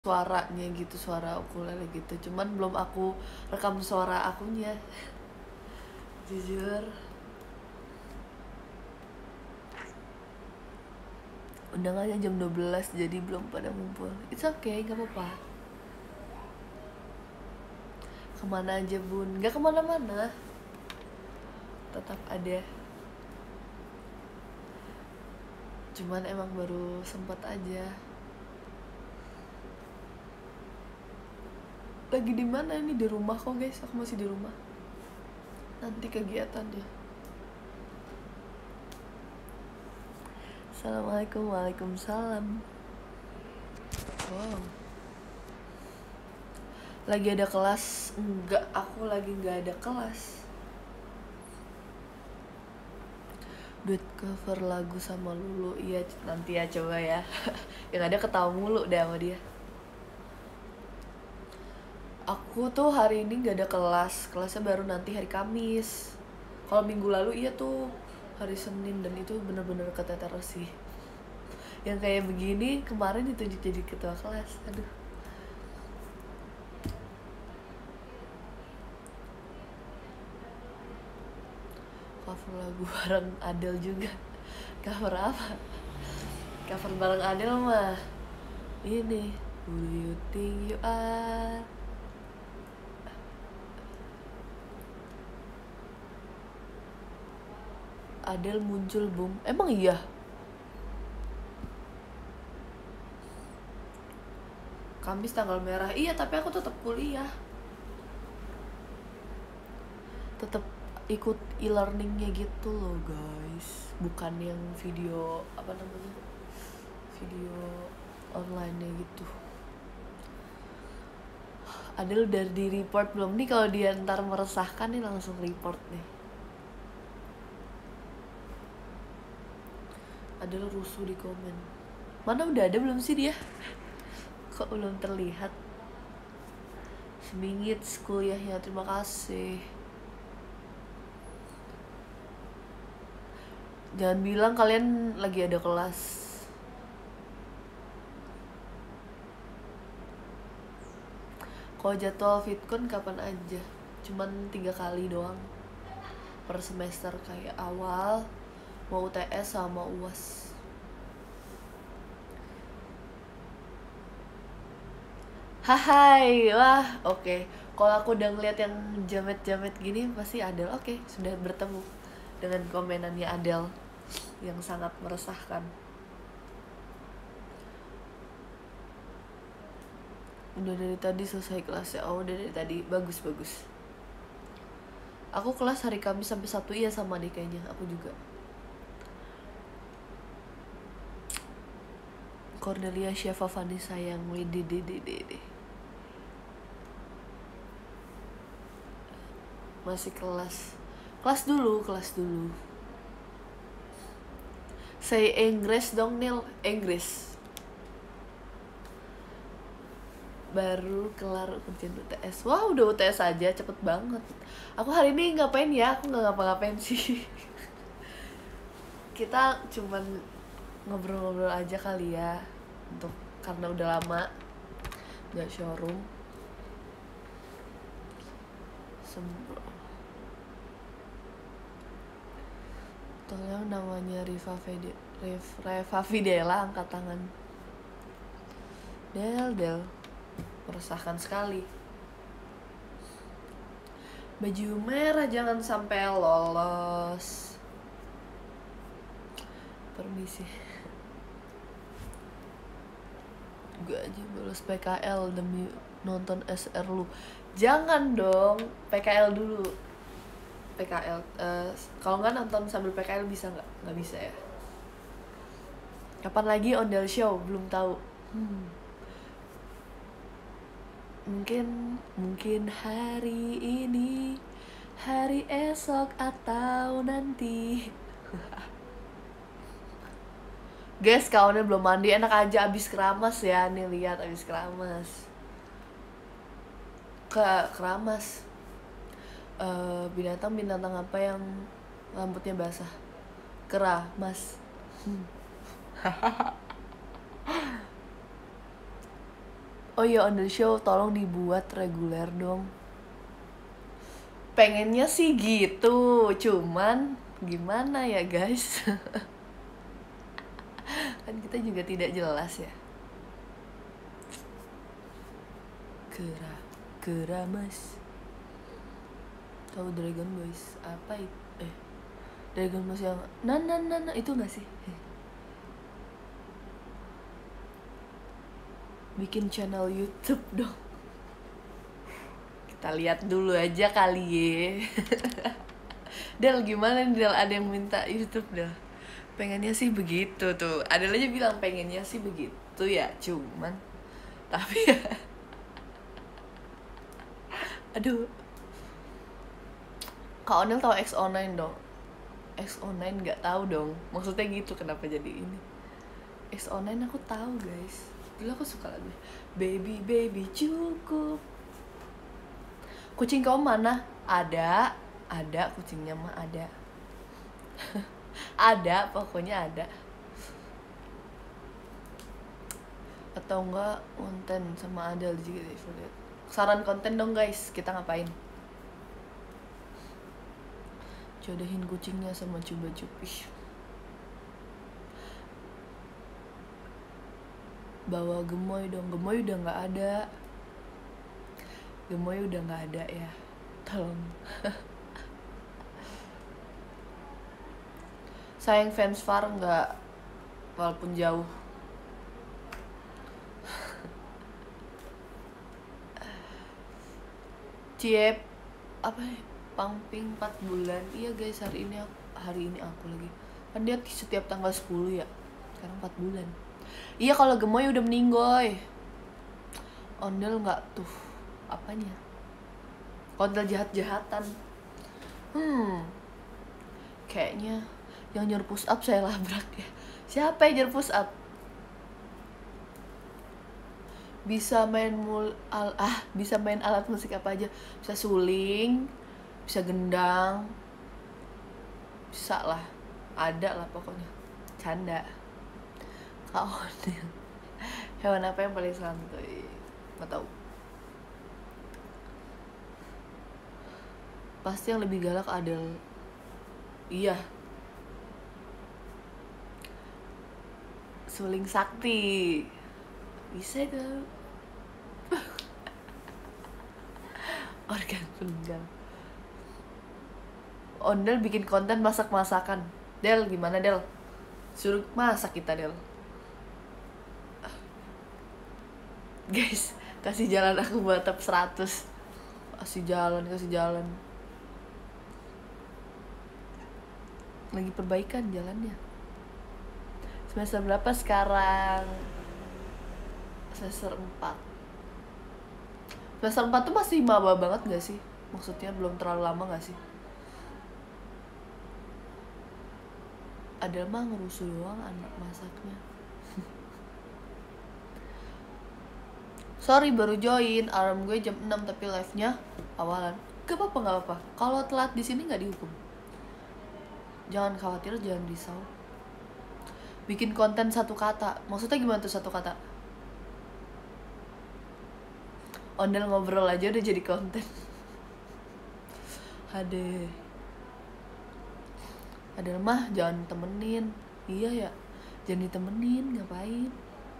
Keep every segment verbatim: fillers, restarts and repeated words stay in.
suaranya gitu, suara ukulele gitu, cuman belum aku rekam suara akunya. Jujur undangannya jam dua belas jadi belum pada ngumpul. It's okay, gak apa-apa. Kemana aja bun? Gak kemana-mana, tetap ada, cuman emang baru sempat aja. Lagi di mana nih? Di rumah kok guys, aku masih di rumah. Nanti kegiatannya. Assalamualaikum. Waalaikumsalam. Wow, lagi ada kelas? Enggak, aku lagi nggak ada kelas. Duit cover lagu sama Lulu, iya nanti ya, coba ya. Yang ada ketawa mulu deh sama dia. Aku tuh hari ini gak ada kelas, kelasnya baru nanti hari Kamis. Kalau minggu lalu iya tuh hari Senin, dan itu bener-bener keteter sih. Yang kayak begini kemarin ditunjuk jadi ketua kelas, aduh. Cover lagu bareng Adele juga. Cover apa? Cover bareng Adele mah ini, Who do you think you are? Adele muncul boom. Emang iya? Kamis tanggal merah. Iya, tapi aku tetap kuliah. Tetap ikut e-learningnya gitu loh guys. Bukan yang video apa namanya? Video online-nya gitu. Adele udah di report belum nih? Kalau dia ntar meresahkan nih langsung report nih. Adele rusuh di komen. Mana udah ada belum sih dia? Kok belum terlihat? Semingit kuliahnya, terima kasih. Jangan bilang kalian lagi ada kelas. Kalau jadwal Fitcon kapan aja? Cuman tiga kali doang per semester, kayak awal, mau U T S sama U A S. Hai, wah oke. Okay. Kalau aku udah ngeliat yang jamet-jamet gini pasti Adele. Oke, okay, sudah bertemu dengan komenannya Adele yang sangat meresahkan. Udah dari tadi selesai kelasnya. Oh, udah dari tadi. Bagus, bagus. Aku kelas hari Kamis sampai Sabtu. Iya, sama deh kayaknya. Aku juga. Cordelia Syafa Fani sayang. Wede de de de de. Masih kelas. Kelas dulu, kelas dulu. Say Inggris dong, Nil. Inggris. Baru kelar ujian U T S. Wah, udah U T S aja, cepet banget. Aku hari ini ngapain ya? Aku nggak ngapa-ngapain sih. Kita cuman ngobrol-ngobrol aja kali ya, untuk karena udah lama nggak showroom. Sembro. Tolong namanya Riva Fide, Reva Fidela, angkat tangan. Del, Del. Meresahkan sekali. Baju merah jangan sampai lolos. Permisi. Gue aja bolos P K L demi nonton S R lu. Jangan dong, P K L dulu. P K L. Uh, kalau nggak nonton sambil P K L bisa nggak? Nggak bisa ya. Kapan lagi Ondel Show? Belum tahu. Hmm. Mungkin, mungkin hari ini, hari esok, atau nanti. Guys, kawannya belum mandi, enak aja abis keramas ya. Nih lihat abis keramas. Ke keramas. Uh, binatang-binatang apa yang rambutnya basah? Keramas. Hmm. Oh iya, on the show tolong dibuat reguler dong. Pengennya sih gitu, cuman gimana ya guys. Kan kita juga tidak jelas ya. Kera keramas. Tahu Dragon Boys apa itu? Eh Dragon Boys yang na na na na itu nggak sih? Bikin channel YouTube dong. Kita lihat dulu aja kali ya. Del gimana nih Del, ada yang minta YouTube Del? Pengennya sih begitu tuh. Ada aja bilang pengennya sih begitu ya, cuman tapi ya aduh. Kak Onel tahu X O nine dong? X O nine nggak tahu dong. Maksudnya gitu, kenapa jadi ini? X O nine aku tahu guys. Dulu aku suka lagu Baby Baby cukup. Kucing kau mana? Ada, ada kucingnya mah ada. Ada, pokoknya ada. Atau enggak konten sama Adele juga deh. Saran konten dong guys, kita ngapain? Jodohin kucingnya sama Cuba Cupi. Bawa Gemoy dong, Gemoy udah nggak ada. Gemoy udah nggak ada ya, tolong. Sayang fans Far nggak, walaupun jauh. Ciep apa ya? Pangping empat bulan. Iya guys, hari ini aku, hari ini aku lagi. Kan dia setiap tanggal sepuluh ya. Sekarang empat bulan. Iya, kalau Gemoy udah meninggoy. Ondel nggak tuh apanya? Ondel jahat-jahatan. Hmm. Kayaknya yang nyuruh push up saya labrak ya. Siapa yang nyuruh push up? Bisa main mul al ah bisa main alat musik apa aja, bisa suling, bisa gendang, bisa lah, ada lah pokoknya. Canda. Kak Onil, hewan apa yang paling santuy? Nggak tahu. Pasti yang lebih galak Adele. Iya, suling sakti bisa tuh. Organ tunggal. Ondel bikin konten masak-masakan. Del gimana Del? Suruh masak kita Del. Guys, kasih jalan aku buat top seratus. Kasih jalan, kasih jalan. Lagi perbaikan jalannya. Semester berapa sekarang? Semester empat. Semester empat tuh masih maba banget gak sih? Maksudnya belum terlalu lama gak sih? Ada mah ngerusuh doang anak masaknya. Sorry baru join, alarm gue jam enam tapi live-nya awalan. Gak apa-apa, gak apa-apa. Kalau telat di sini nggak dihukum. Jangan khawatir, jangan risau. Bikin konten satu kata. Maksudnya gimana tuh satu kata? Ondel ngobrol aja udah jadi konten. Ade. Ada mah jangan temenin. Iya ya, jangan ditemenin, ngapain?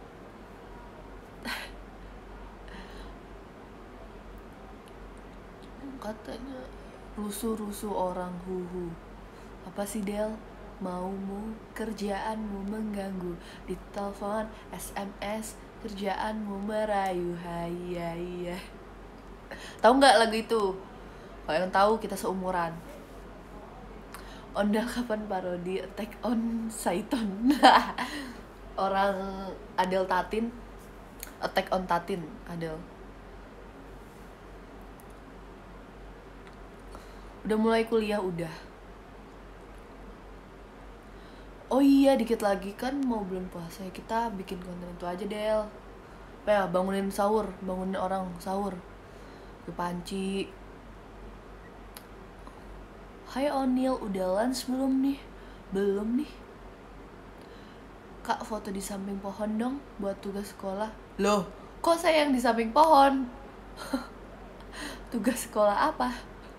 Katanya rusuh-rusuh orang, huhu. Apa sih Del? Maumu, kerjaanmu mengganggu. Di telepon, S M S, kerjaanmu merayu. Hai hai. Tahu nggak lagu itu? Kalau yang tahu kita seumuran. Ondel kapan parodi Attack on Titan? Orang Adele Tatin, Attack on Tatin, Adele. Udah mulai kuliah udah. Oh iya, dikit lagi kan mau bulan puasa. Kita bikin konten itu aja Del. Apa ya, bangunin sahur, bangunin orang sahur. Ke panci. Hai Onil, udah lunch belum nih? Belum nih. Kak, foto di samping pohon dong buat tugas sekolah. Loh, Kok saya yang di samping pohon? Tugas sekolah apa?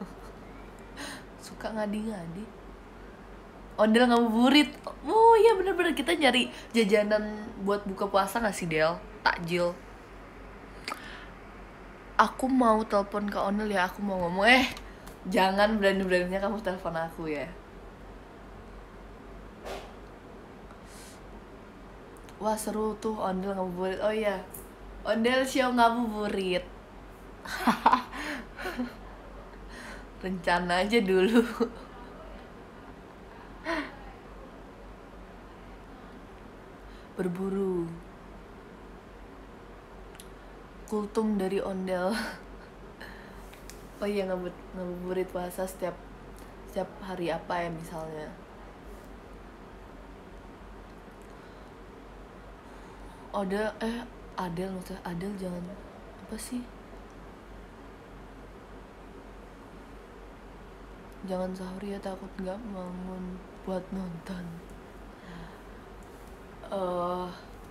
Suka ngadi-ngadi. Ondel ngabuburit. Oh iya bener-bener, kita nyari jajanan buat buka puasa gak sih Del? Takjil. Aku mau telepon ke Ondel ya, aku mau ngomong. Eh, jangan berani-beraninya kamu telepon aku ya. Wah seru tuh Ondel ngabuburit. Oh iya, Ondel show ngabuburit. Rencana aja dulu. Berburu. Kultum dari Ondel. Oh iya, ngabuburit puasa setiap setiap hari apa ya misalnya. Odel eh Adel maksudnya Adel jangan apa sih? Jangan sahur ya, takut nggak bangun buat nonton. Uh,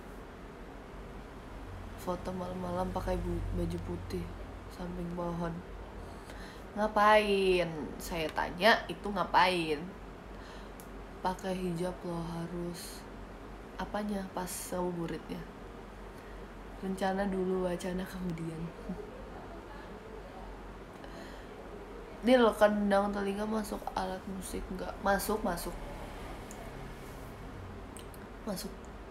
foto malam-malam pakai baju putih samping pohon. Ngapain? Saya tanya itu ngapain? Pakai hijab loh harus. Apanya pas ngabuburitnya? Rencana dulu, wacana kemudian. Dia lo kandang telinga masuk alat musik nggak? Masuk, masuk. Masuk.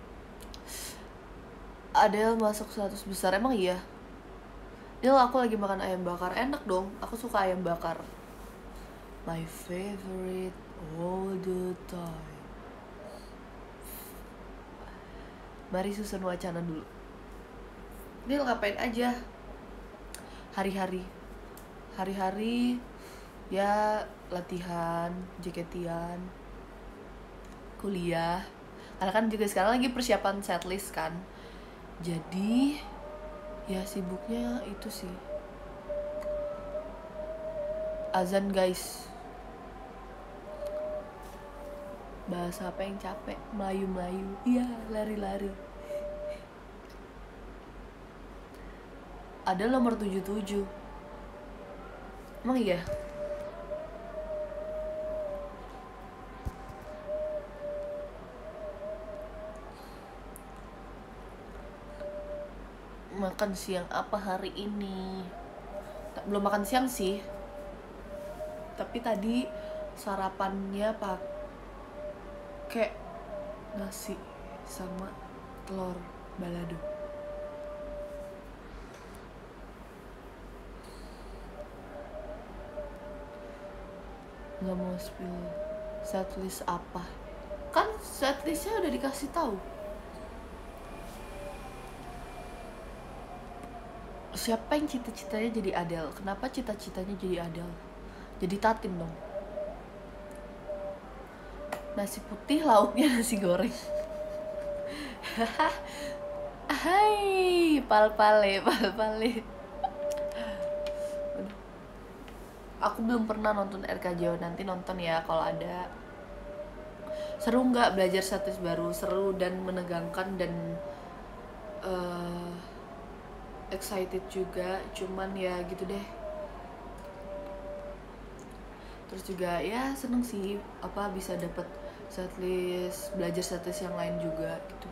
Adele masuk seratus besar, emang iya? Del, aku lagi makan ayam bakar, enak dong. Aku suka ayam bakar. My favorite all the time. Mari susun wacana dulu. Del, ngapain aja? Hari-hari. Hari-hari ya latihan, jaketian, kuliah. Karena kan juga sekarang lagi persiapan setlist kan. Jadi ya sibuknya itu sih. Azan guys. Bahasa apa yang capek? Melayu-melayu. Iya, lari-lari. Ada nomor tujuh puluh tujuh. Emang iya? Makan siang apa hari ini? Belum makan siang sih. Tapi tadi sarapannya pakai nasi sama telur balado. Nggak mau spill setlist apa? Kan setlistnya udah dikasih tahu. Siapa yang cita-citanya jadi Adele? Kenapa cita-citanya jadi Adele? Jadi Tatin dong. Nasi putih, lauknya nasi goreng. Hai, pal-pale, pal-pale. Aku belum pernah nonton R K J O, nanti nonton ya kalau ada. Seru nggak belajar status baru? Seru dan menegangkan dan uh, excited juga, cuman ya gitu deh. Terus juga ya seneng sih apa bisa dapet setlist, belajar setlist yang lain juga gitu.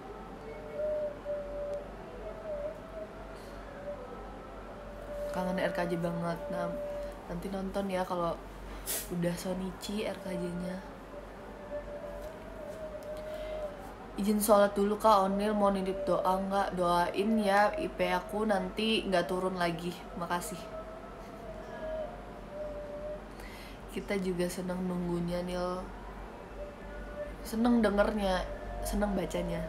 Kangen R K J banget. Nah, nanti nonton ya kalau udah Shonichi R K J-nya. Izin sholat dulu Kak Onil, mau nitip doa nggak? Doain ya I P aku nanti nggak turun lagi. Makasih. Kita juga seneng nunggunya Nil. Seneng dengernya, seneng bacanya.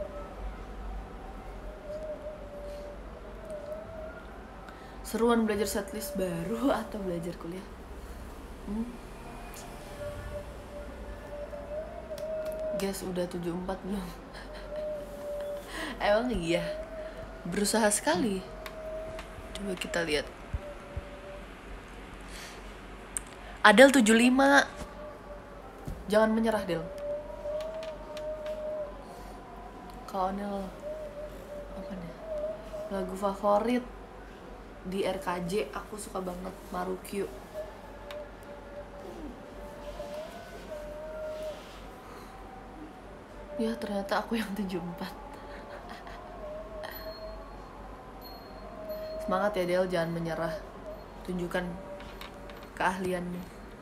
Seruan belajar setlist baru atau belajar kuliah? Hmm? Guys, udah tujuh puluh empat belum? Emang iya? Berusaha sekali. Coba kita lihat. Adel tujuh puluh lima. Jangan menyerah, Del. Kak Onel apa nih? Lagu favorit di R K J aku suka banget Marukyu. Ya ternyata aku yang tujuh puluh empat. Semangat ya Del, jangan menyerah. Tunjukkan keahlianmu.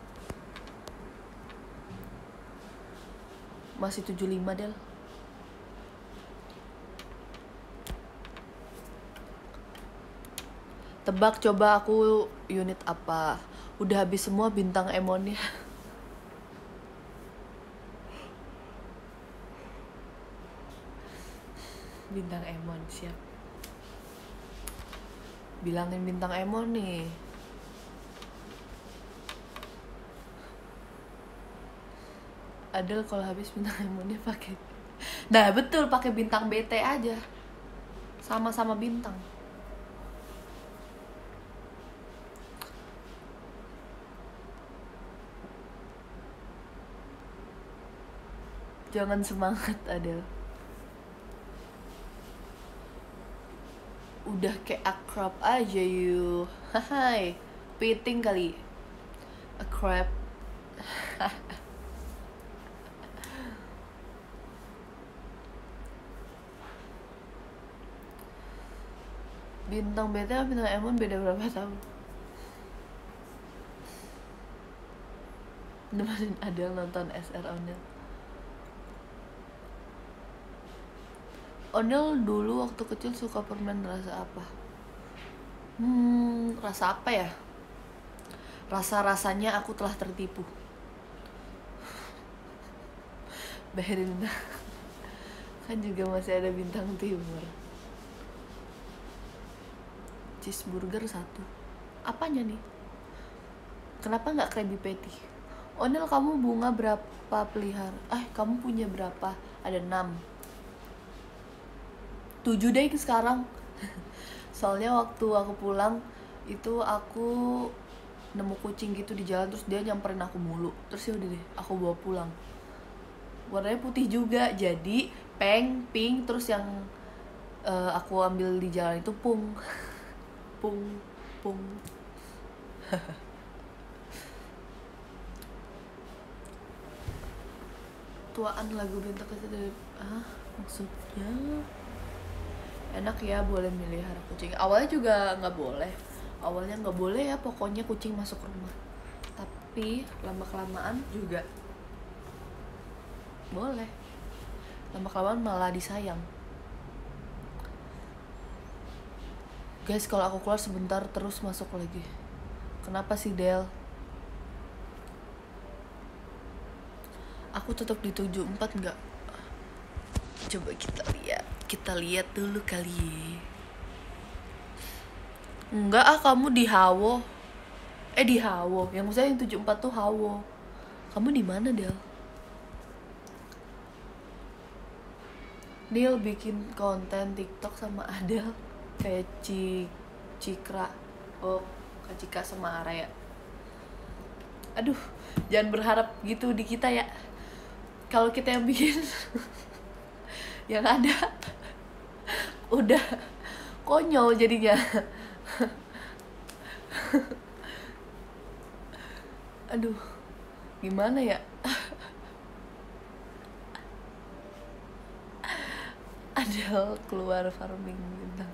Masih tujuh puluh lima Del. Tebak coba aku unit apa. Udah habis semua bintang emonnya. Bintang emon, siap. Bilangin bintang emon nih. Adel kalau habis bintang emonnya pakai. Nah betul, pakai bintang B T aja. Sama-sama bintang. Jangan semangat Adel. Udah kayak akrab aja you. Hai, piting kali. Akrab. Bintang B T sama bintang Emon beda berapa tahun? Nemenin Adel nonton S R Onel. Onel dulu waktu kecil suka permen rasa apa? Hmm, rasa apa ya? Rasa-rasanya aku telah tertipu. Berin kan juga masih ada bintang timur. Cheeseburger satu. Apanya nih? Kenapa nggak Krabby Patty? Onel kamu bunga berapa pelihara? Eh kamu punya berapa? Ada enam. Tujuh deh sekarang. Soalnya waktu aku pulang itu aku nemu kucing gitu di jalan, terus dia nyamperin aku mulu. Terus ya udah deh, aku bawa pulang. Warnanya putih juga, jadi pink, pink, terus yang uh, aku ambil di jalan itu pung. Pung, pung. Tuaan lagu bintang kecil. Ah, maksudnya enak ya boleh melihara kucing. Awalnya juga nggak boleh. Awalnya nggak boleh ya, pokoknya kucing masuk rumah. Tapi lama kelamaan juga boleh. Lama kelamaan malah disayang. Guys, kalau aku keluar sebentar terus masuk lagi. Kenapa sih Del? Aku tetap di tujuh puluh empat nggak? Coba kita lihat. Kita lihat dulu kali. Enggak ah, kamu di Hawo. Eh di Hawo. Yang maksudnya yang tujuh puluh empat tuh Hawo. Kamu di mana, Del? Del bikin konten TikTok sama Adel kayak Ci Cikra. Oh, Kak Cika sama Araya. Aduh, jangan berharap gitu di kita ya. Kalau kita yang bikin yang ada udah konyol jadinya. Aduh, gimana ya? Adel keluar farming bintang.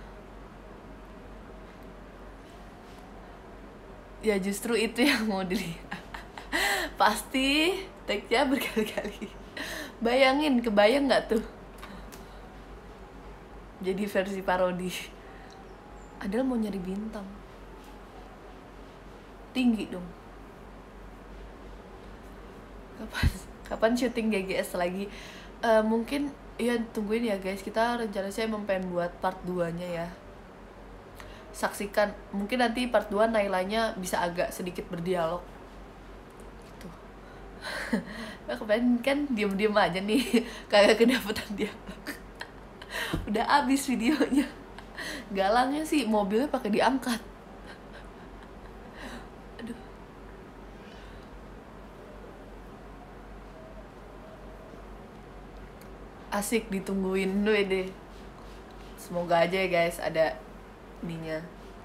Ya justru itu yang mau dilihat. Pasti tag-nya berkali-kali. Bayangin, kebayang nggak tuh? Jadi versi parodi. Adel mau nyari bintang tinggi dong. Kapan kapan syuting G G S lagi? Uh, mungkin ya tungguin ya guys. Kita rencananya saya emang pengen buat part dua nya ya. Saksikan, mungkin nanti part dua Nailanya bisa agak sedikit berdialog. Tuh. Nah, kemarin kan diem-diem aja nih, kagak kedapetan dialog. Udah abis videonya. Galangnya sih mobilnya pakai diangkat. Aduh. Asik ditungguin dulu deh. Semoga aja ya guys ada ininya.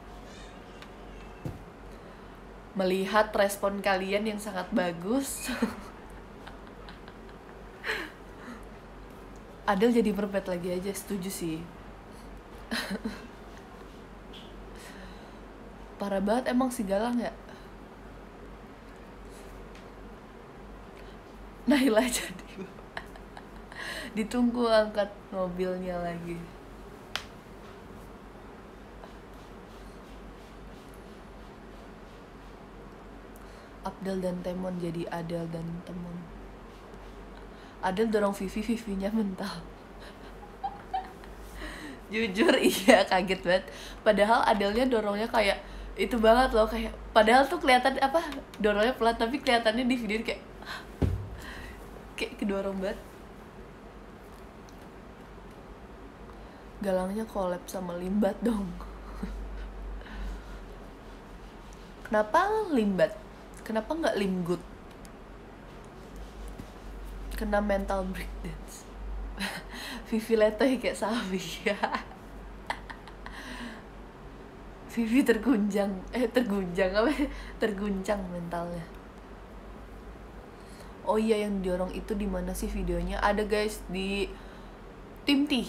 Melihat respon kalian yang sangat bagus. Adel jadi merpet lagi aja, setuju sih. Parah banget emang si Galang ya. Naila jadi ditunggu angkat mobilnya lagi. Abdel dan Temon jadi Adel dan Temon. Adel dorong Vivi, Vivinya mental. Jujur iya kaget banget. Padahal Adelnya dorongnya kayak itu banget loh, kayak padahal tuh kelihatan apa dorongnya pelan tapi kelihatannya di video kayak kayak kedorong banget. Galangnya collab sama Limbat dong. Kenapa Limbat? Kenapa nggak Limgut? Kena mental breakdance. Vivi letoy kayak sapi ya. Vivi tergunjang, eh tergunjang apa? Terguncang mentalnya. Oh iya yang dorong itu di mana sih videonya? Ada guys di Tim T.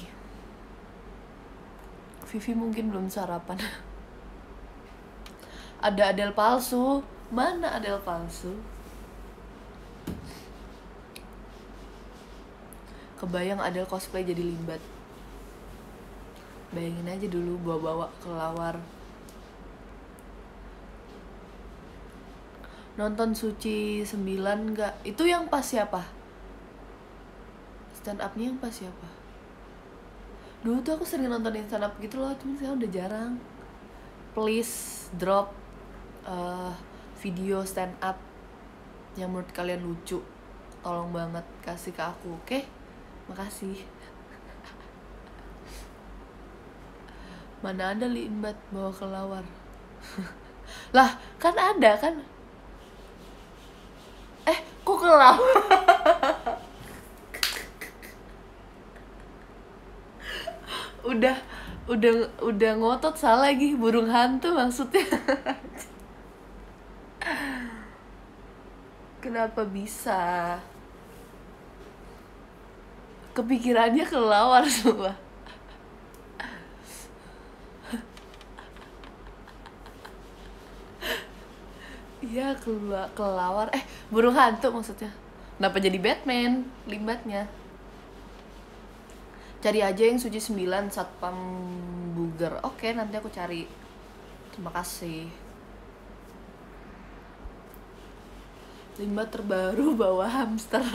Vivi mungkin belum sarapan. Ada Adel palsu. Mana Adel palsu? Kebayang Adel cosplay jadi Limbat. Bayangin aja dulu bawa-bawa kelawar. Nonton Suci sembilan gak? Itu yang pas siapa? Stand up-nya yang pas siapa? Dulu tuh aku sering nontonin stand up gitu loh, cuman sekarang udah jarang. Please drop uh, video stand up yang menurut kalian lucu. Tolong banget kasih ke aku, oke? Okay? Makasih. Mana ada Limbat bawa kelawar? Lah, kan ada kan? Eh, kok kelawar? udah udah udah ngotot salah lagi, burung hantu maksudnya. Kenapa bisa? Kepikirannya kelawar semua. Iya, kelawar. Eh, burung hantu maksudnya. Kenapa jadi Batman Limbatnya? Cari aja yang Suci sembilan Satpam Buger. Oke, nanti aku cari. Terima kasih. Limbat terbaru bawa hamster.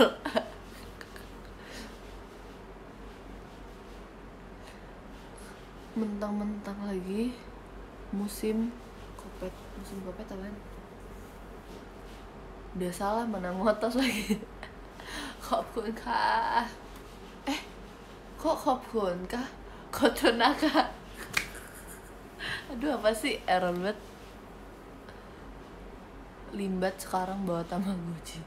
Mentang-mentang lagi musim kopet. Musim kopet apaan? Udah salah, mana ngotos lagi. Khopkun kah? Eh, kok khopkun kah? Kotonaka. Aduh, apa sih? Error banget. Limbat sekarang bawa Tamagotchi.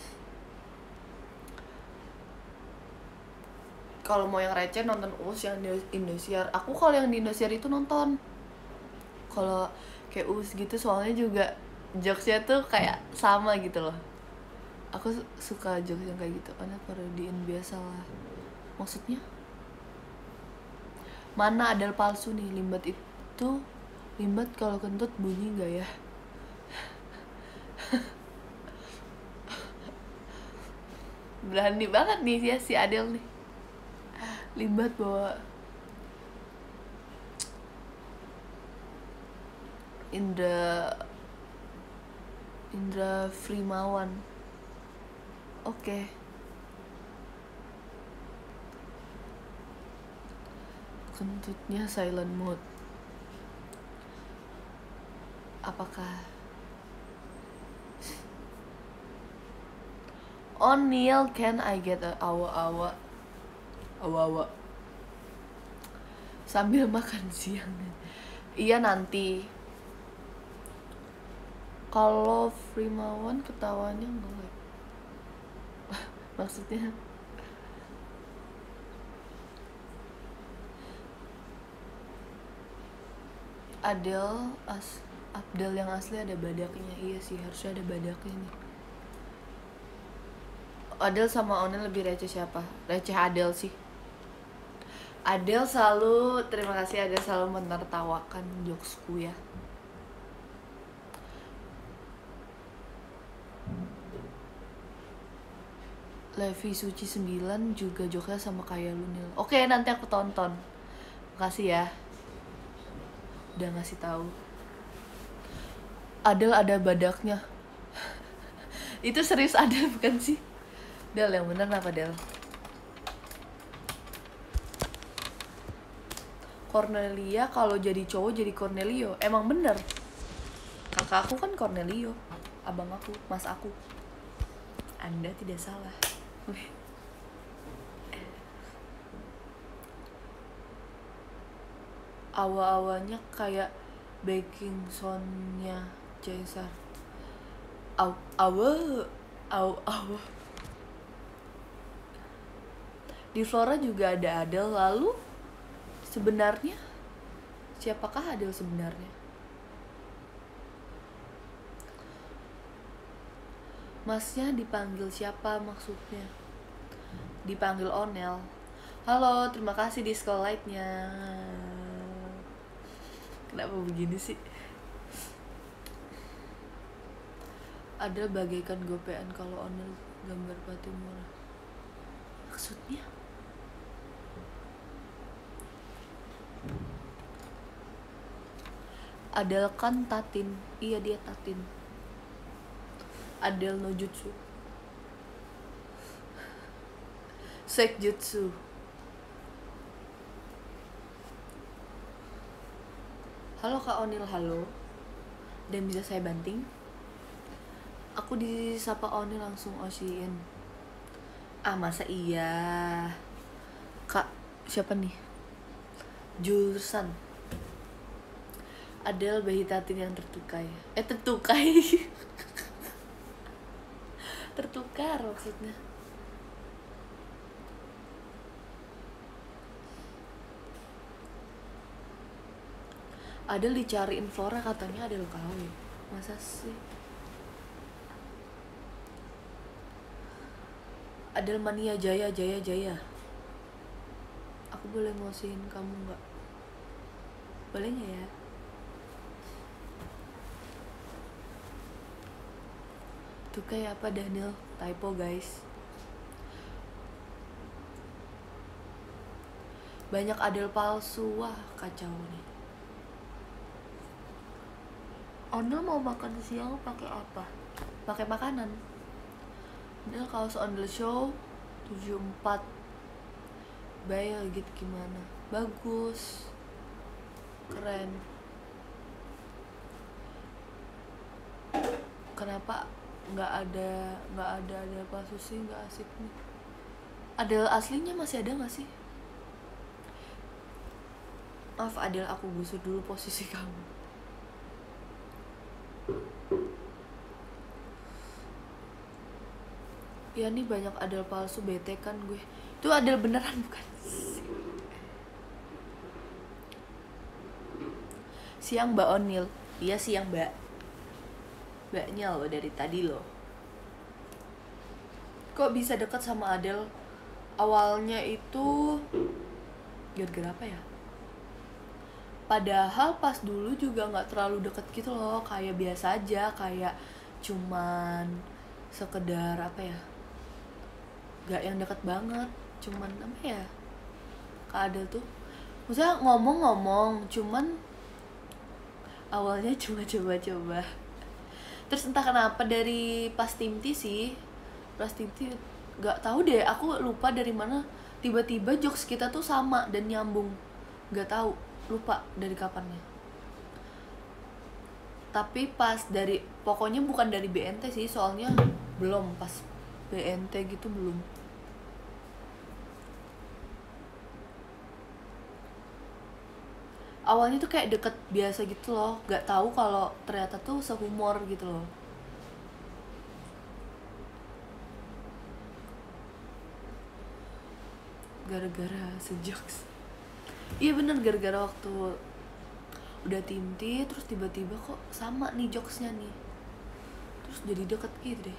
Kalau mau yang receh nonton Uus yang di Indosiar. Aku kalau yang di Indosiar itu nonton. Kalau kayak Uus gitu soalnya juga jokesnya tuh kayak sama gitu loh. Aku suka jokes yang kayak gitu. Karena parodiin biasa lah. Maksudnya mana Adel palsu nih? Limbat itu Limbat kalau kentut bunyi gak ya? Berani banget nih ya si Adel nih. Limbat bawa Indra Indra Frimawan. Oke. Okay. Kentutnya silent mode. Apakah Oh Neil, can I get a awa-awa? Awa-awa sambil makan siang. Iya nanti. Kalau Frimawan ketawanya nge-lag. Maksudnya Adele as Abdel yang asli ada badaknya. Iya sih, harusnya ada badaknya nih. Adele sama Onel lebih receh siapa? Receh Adele sih. Adele selalu, terima kasih Adele selalu menertawakan jokesku ya. Levi Suci sembilan juga jokesnya sama kayak lu Nil. Oke, nanti aku tonton. Makasih ya. Udah ngasih tahu. Adele ada badaknya. Itu serius Adele bukan sih? Del yang bener apa Del? Cornelia kalau jadi cowok jadi Cornelio. Emang bener. Kakak aku kan Cornelio. Abang aku, mas aku. Anda tidak salah. Awal-awalnya kayak baking soundnya Caesar. Aw, awa, aw, awa. Di Flora juga ada Adele. Lalu sebenarnya siapakah Adele sebenarnya? Masnya dipanggil siapa maksudnya? Dipanggil Onel. Halo, terima kasih di Light-nya. Kenapa begini sih? Ada bagaikan gopean kalau Onel gambar Patimura. Maksudnya? Adele kan Tatin. Iya dia Tatin. Adele no jutsu. Sekjutsu. Halo Kak Onil, halo. Dan bisa saya banting? Aku disapa Onil langsung Oshin. Ah masa iya? Kak, siapa nih? Jurusan. Adele bayi Tatin yang tertukai. Eh tertukai. Tertukar maksudnya. Adele dicariin Flora katanya Adele kawin. Masa sih? Adele mania jaya jaya jaya. Aku boleh ngosihin kamu nggak? Boleh nggak ya? Tuh kayak apa Daniel? Typo guys. Banyak Adele palsu. Wah kacau nih. Onel mau makan siang pakai apa? Pakai makanan. Onel kalau Onel show tujuh puluh empat. Bayar gitu gimana? Bagus. Keren. Kenapa nggak ada nggak ada ada palsu sih? Nggak asik nih. Adele aslinya masih ada nggak sih? Maaf Adele, aku gusur dulu posisi kamu. Ya nih banyak Adele palsu, bete kan gue. Itu Adele beneran bukan? Siang Mbak Onil. Iya siang Mbak. Mbaknya loh dari tadi loh. Kok bisa dekat sama Adele? Awalnya itu gara-gara apa ya? Padahal pas dulu juga nggak terlalu deket gitu loh, kayak biasa aja, kayak cuman sekedar apa ya, nggak yang deket banget, cuman apa ya, Kak Adele tuh, maksudnya ngomong-ngomong, cuman awalnya cuma coba-coba, terus entah kenapa dari pas Tim T sih, pas Tim T nggak tahu deh, aku lupa dari mana tiba-tiba jokes kita tuh sama dan nyambung, nggak tahu. Lupa dari kapannya. Tapi pas dari pokoknya bukan dari B N T sih, soalnya belum pas B N T gitu belum. Awalnya tuh kayak deket biasa gitu loh, nggak tahu kalau ternyata tuh sehumor gitu loh. Gara-gara sejokes. Iya bener, gara-gara waktu udah timti terus tiba-tiba kok sama nih jokesnya nih, terus jadi deket gitu deh.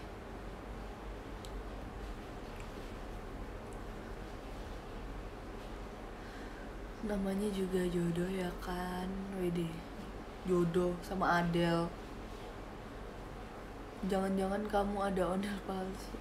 Namanya juga jodoh ya kan, wede jodoh sama Adele. Jangan-jangan kamu ada ondel palsu.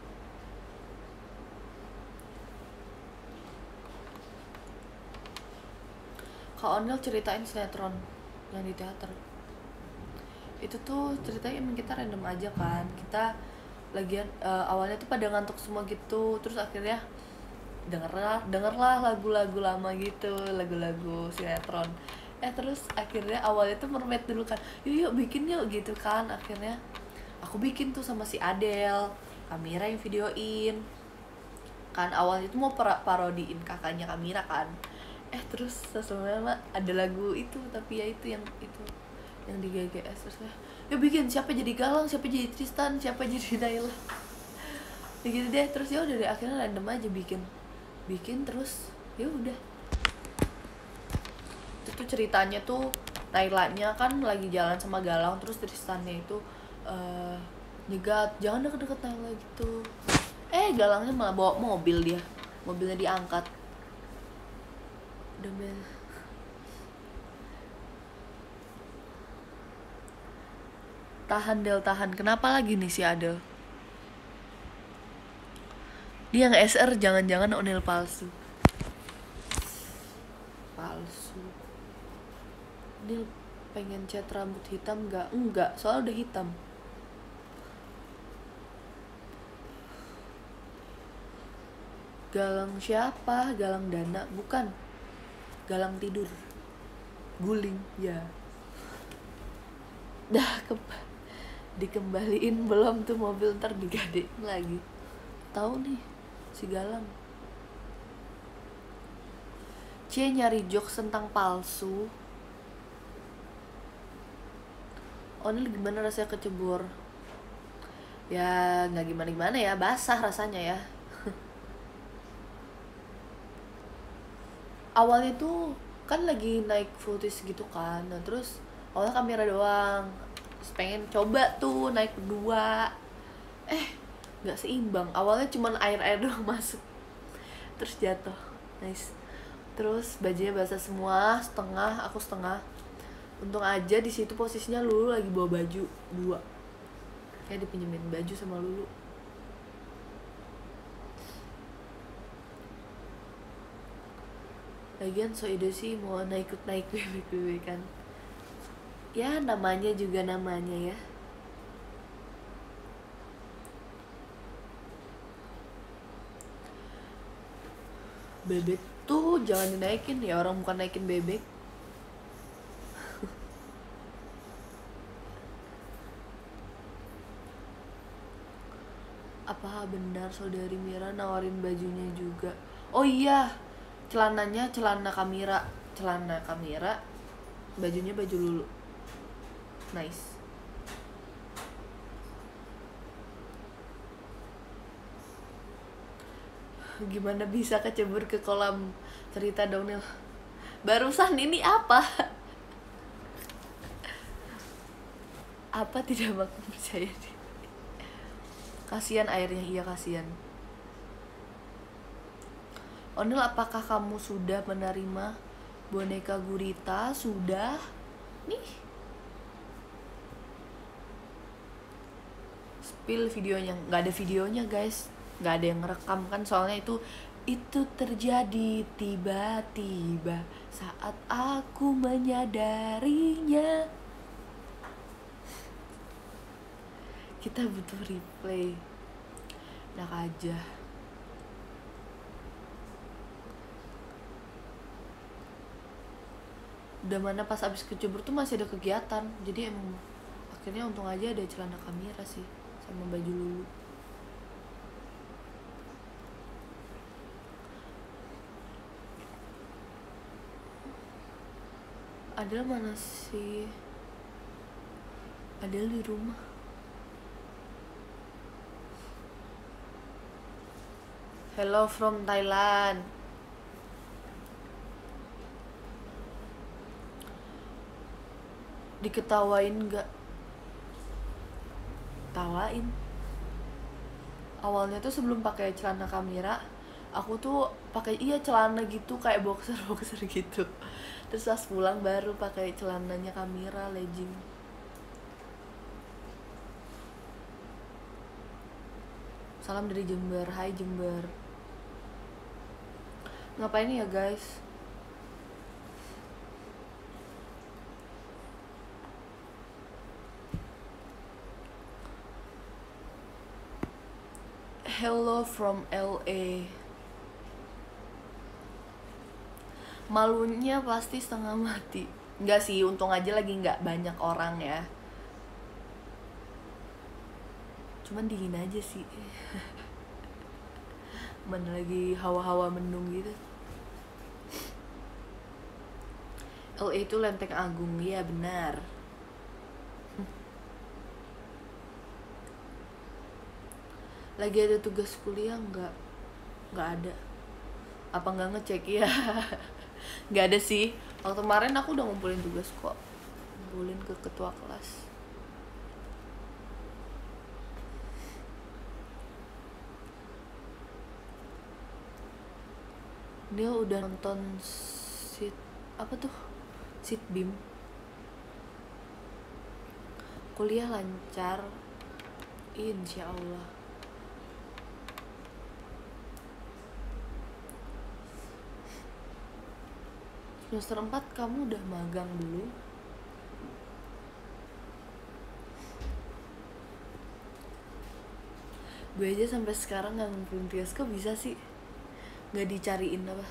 Kak Ondel ceritain sinetron yang di teater. Itu tuh ceritanya emang kita random aja kan. Kita lagian uh, awalnya tuh pada ngantuk semua gitu. Terus akhirnya dengerlah dengerlah lagu-lagu lama gitu, lagu-lagu sinetron. Eh terus akhirnya awalnya tuh mermaid dulu kan. Yuk yuk bikin yuk gitu kan. Akhirnya aku bikin tuh sama si Adele, Kamira yang videoin. Kan awalnya tuh mau par- parodiin kakaknya Kamira kan. Eh terus sesuatu ada lagu itu, tapi ya itu yang itu yang di G G S terus ya bikin siapa jadi Galang, siapa jadi Tristan, siapa jadi Naila, ya gitu deh. Terus ya udah deh akhirnya random aja bikin bikin terus ya udah. Itu tuh ceritanya tuh Nailanya kan lagi jalan sama Galang, terus Tristannya itu uh, nyegat jangan deket-deket Naila gitu. Eh Galangnya malah bawa mobil, dia mobilnya diangkat. Udah men. Tahan Del, tahan. Kenapa lagi nih si Adel? Dia yang S R jangan-jangan Onel palsu. Palsu. Dia pengen cat rambut hitam gak? Enggak, soalnya udah hitam. Galang siapa? Galang Dana? Bukan. Galang tidur. Guling, ya. Dah ke dikembaliin belum tuh mobil, ntar digadein lagi. Tahu nih si Galang. C nyari jokes tentang palsu. Onel gimana rasanya kecebur? Ya nggak gimana-gimana ya, basah rasanya ya. Awalnya tuh kan lagi naik footage gitu kan, nah terus awalnya kamera doang, terus pengen coba tuh naik berdua, eh nggak seimbang. Awalnya cuman air-air doang masuk, terus jatuh. Nice. Terus bajunya basah semua, setengah, aku setengah. Untung aja di situ posisinya Lulu lagi bawa baju dua, kayak dipinjemin baju sama Lulu. Lagian so ide sih mau naik-naik bebek-bebek kan. Ya namanya juga namanya ya. Bebek tuh jangan dinaikin ya, orang bukan naikin bebek. Apa benar saudari Mira nawarin bajunya juga? Oh iya, celananya celana Kamira, celana Kamira, bajunya baju Lulu. Nice. Gimana bisa kecebur ke kolam cerita downhill? Barusan ini apa? Apa tidak makin percaya diri? Kasihan airnya, iya kasihan. Onel, apakah kamu sudah menerima boneka gurita? Sudah. Nih. Spill videonya. Nggak ada videonya guys, nggak ada yang ngerekam kan, soalnya itu itu terjadi tiba-tiba saat aku menyadarinya. Kita butuh replay. Enak aja. Udah mana pas abis kecebur tuh masih ada kegiatan, jadi emang akhirnya untung aja ada celana Kamira sih sama baju Lulu. Adel mana sih? Adel di rumah. Hello from Thailand. diketawain nggak tawain. Awalnya tuh sebelum pakai celana Kamira, aku tuh pakai iya celana gitu kayak boxer boxer gitu. Terus pas pulang baru pakai celananya Kamira legging. Salam dari Jember, hai Jember. Ngapain ya guys? Hello from L A. Malunya pasti setengah mati. Enggak sih, untung aja lagi nggak banyak orang ya. Cuman dingin aja sih. Mana lagi hawa-hawa mendung gitu. L A itu Lenteng Agung, ya benar. Lagi ada tugas kuliah nggak? Nggak ada. Apa nggak ngecek ya? Nggak ada sih. Waktu kemarin aku udah ngumpulin tugas kok. Ngumpulin ke ketua kelas. Dia udah nonton sit apa tuh? Sit Bim. Kuliah lancar. Insya Allah. Semester empat kamu udah magang dulu? Gue aja sampai sekarang gak ngumpulin tugas. Kok bisa sih gak dicariin apa?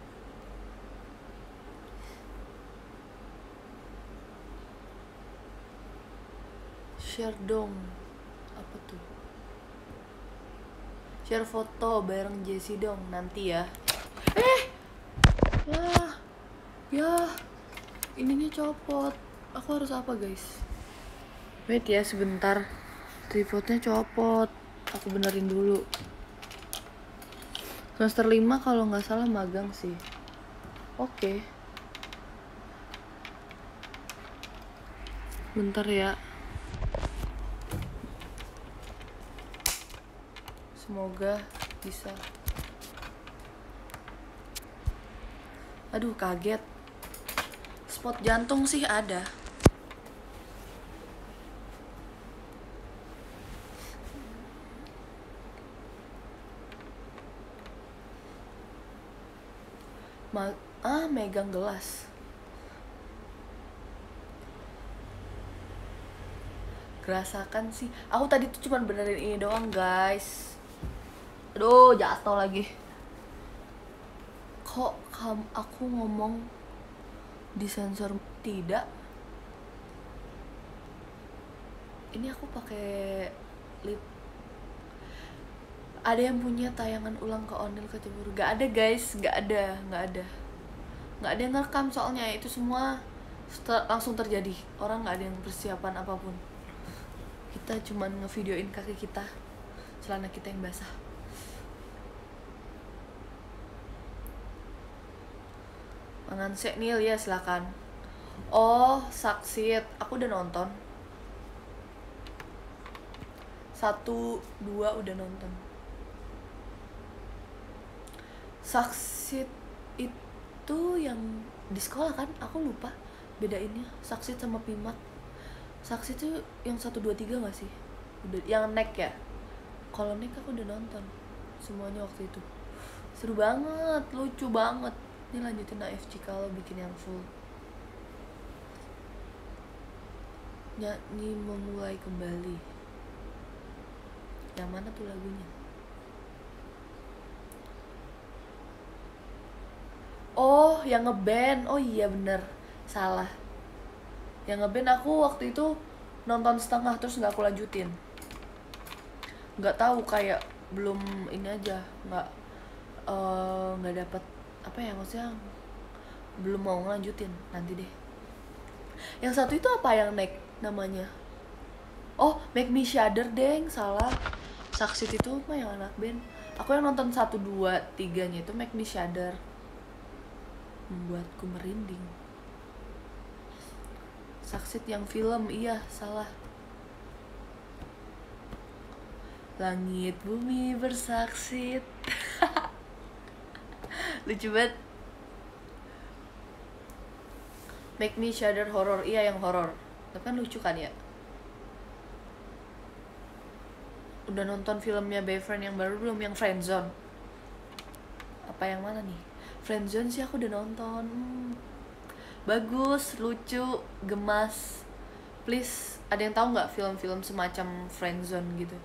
Share dong. Apa tuh? Share foto bareng Jessie dong nanti ya. Eh ya ya ininya copot. Aku harus apa guys? Wait ya sebentar, tripodnya copot. Aku benerin dulu. Semester lima kalau nggak salah magang sih. Oke. Bentar ya. Semoga bisa. Aduh kaget. Spot jantung sih ada. Ma ah megang gelas. Gerasakan sih. Aku tadi tuh cuman benerin ini doang guys. Aduh jatuh lagi. Kok kam aku ngomong disensor tidak? Ini aku pakai lip. Ada yang punya tayangan ulang ke Onil ke Cemburu? Gak ada guys, gak ada, gak ada, gak ada yang ngerekam soalnya itu semua langsung terjadi. Orang gak ada yang persiapan apapun. Kita cuman ngevideoin kaki kita, celana kita yang basah. Mangan sek Nil ya silakan. Oh Saksit, aku udah nonton. Satu dua udah nonton. Saksit itu yang di sekolah kan? Aku lupa bedainnya Saksit sama Pimat. Saksit itu yang satu dua tiga nggak sih? Udah yang nek ya? Kalau nek aku udah nonton semuanya waktu itu. Seru banget, lucu banget. Ini lanjutin A F C kalau bikin yang full. Nyanyi memulai kembali. Yang mana tuh lagunya? Oh, yang ngeband. Oh iya bener, salah. Yang ngeband aku waktu itu nonton setengah terus nggak aku lanjutin. Nggak tahu kayak belum ini aja, nggak nggak uh, dapet apa ya maksudnya, belum mau ngelanjutin. Nanti deh. Yang satu itu apa yang naik namanya? Oh, Make Me Shudder deng, salah. Saksit itu mah yang anak band. Aku yang nonton satu dua tiganya itu Make Me Shudder. Membuatku merinding. Saksit Bersaksit yang film, iya salah. Langit bumi bersaksit. Lucu banget. Make Me Shudder horror, iya yang horror. Tapi kan lucu kan ya. Udah nonton filmnya Boyfriend yang baru belum? Yang Friendzone. Apa yang mana nih? Friendzone sih aku udah nonton. Hmm. Bagus, lucu, gemas. Please, ada yang tahu nggak film-film semacam Friendzone gitu?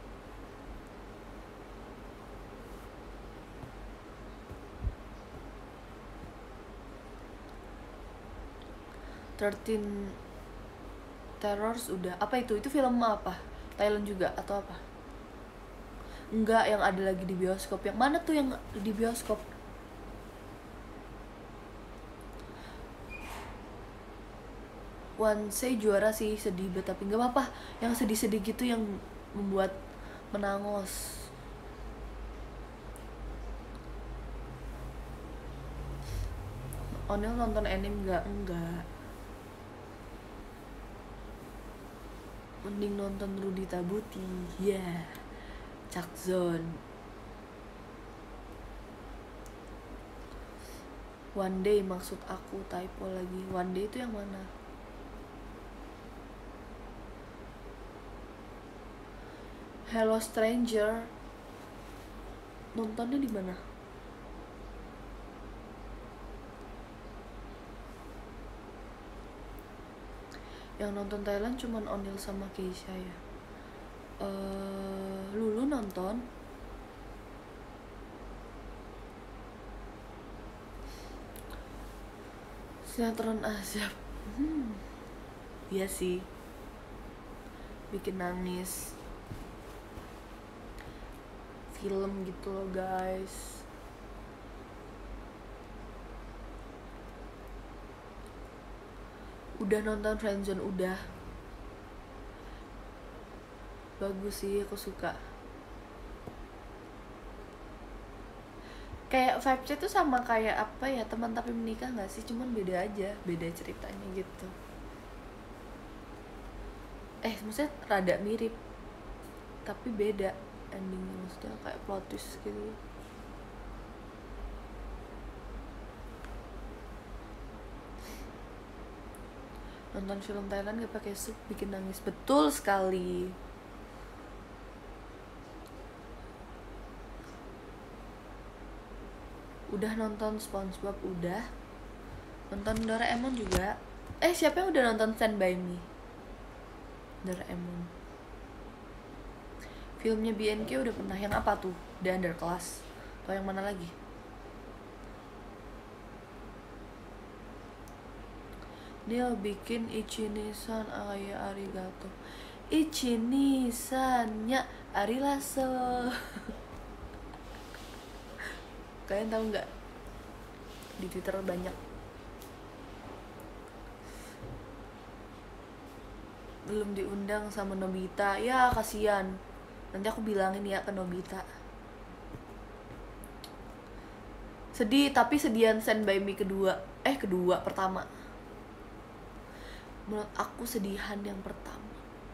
thirteen Terrors udah. Apa itu? Itu film apa? Thailand juga atau apa? Enggak, yang ada lagi di bioskop. Yang mana tuh yang di bioskop? One Say juara sih, sedih banget, tapi nggak apa-apa. Yang sedih-sedih gitu yang membuat menangis. Onel nonton anime nggak? Enggak. Mending nonton Rudy Tabuti. Ya yeah. Cakzon. One Day maksud aku, typo lagi. One Day itu yang mana? Hello Stranger. Nontonnya di mana? Yang nonton Thailand cuman Onil sama Keisha ya. Uh, Lulu nonton. Sinetron Azab. Hmm. Iya sih. Bikin nangis. Film gitu loh guys. Udah nonton Friendzone, udah. Bagus sih, aku suka. Kayak vibes-nya tuh sama kayak apa ya, Teman Tapi Menikah gak sih? Cuman beda aja, beda ceritanya gitu. Eh, maksudnya rada mirip, tapi beda endingnya, maksudnya kayak plot twist gitu. Nonton film Thailand gak pakai sub bikin nangis. Betul sekali. Udah nonton SpongeBob, udah. Nonton Doraemon juga. Eh, siapa yang udah nonton Stand By Me? Doraemon. Filmnya B N K udah pernah. Yang apa tuh? The Underclass. Atau yang mana lagi? Dia bikin Ichinisan aya arigato. Ichinisannya arilaso. Kalian tahu nggak? Di Twitter banyak. Belum diundang sama Nobita. Ya kasihan. Nanti aku bilangin ya ke Nobita. Sedih, tapi sedian Stand By Me kedua. Eh kedua, pertama. Menurut aku sedihan yang pertama.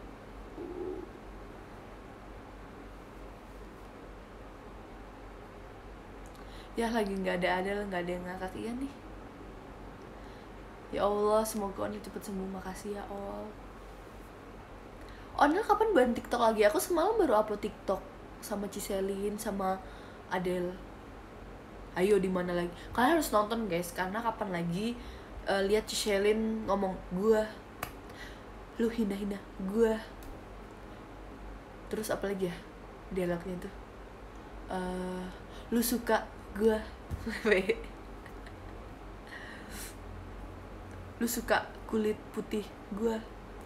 Ya lagi nggak ada Adel, nggak ada yang ngakak. Iya nih. Ya Allah, semoga Onil cepet sembuh. Makasih ya Allah. Onil kapan buat TikTok lagi? Aku semalam baru upload TikTok sama Ciselin sama Adel. Ayo di mana lagi? Kalian harus nonton guys, karena kapan lagi uh, lihat Ciselin ngomong gua, lu hina-hina gua. Terus apa lagi ya dialognya tuh? Uh, lu suka gua. Lu suka kulit putih gua.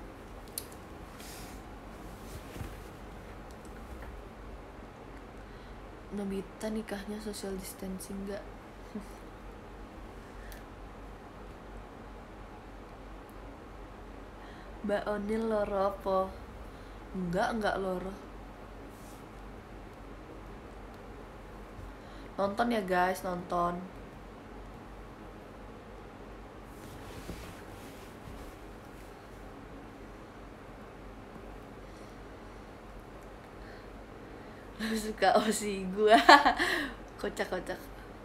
Nobita nikahnya social distancing gak? Mbak Onil loro apa? Enggak, enggak loro. Nonton ya guys, nonton. suka Osi gue. Kocak-kocak.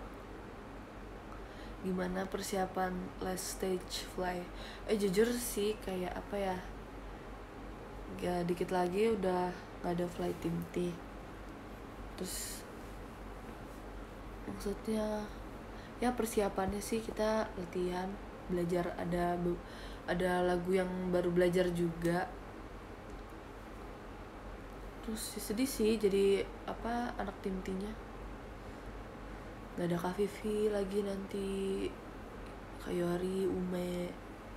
Gimana persiapan last stage fly? Eh jujur sih kayak apa ya, gak dikit lagi udah gak ada fly tim T. Terus maksudnya ya persiapannya sih kita latihan, belajar, ada ada lagu yang baru belajar juga. Terus sedih sih jadi apa anak tim T-nya nggak ada Kak Vivi lagi nanti, Kak Yori, Ume.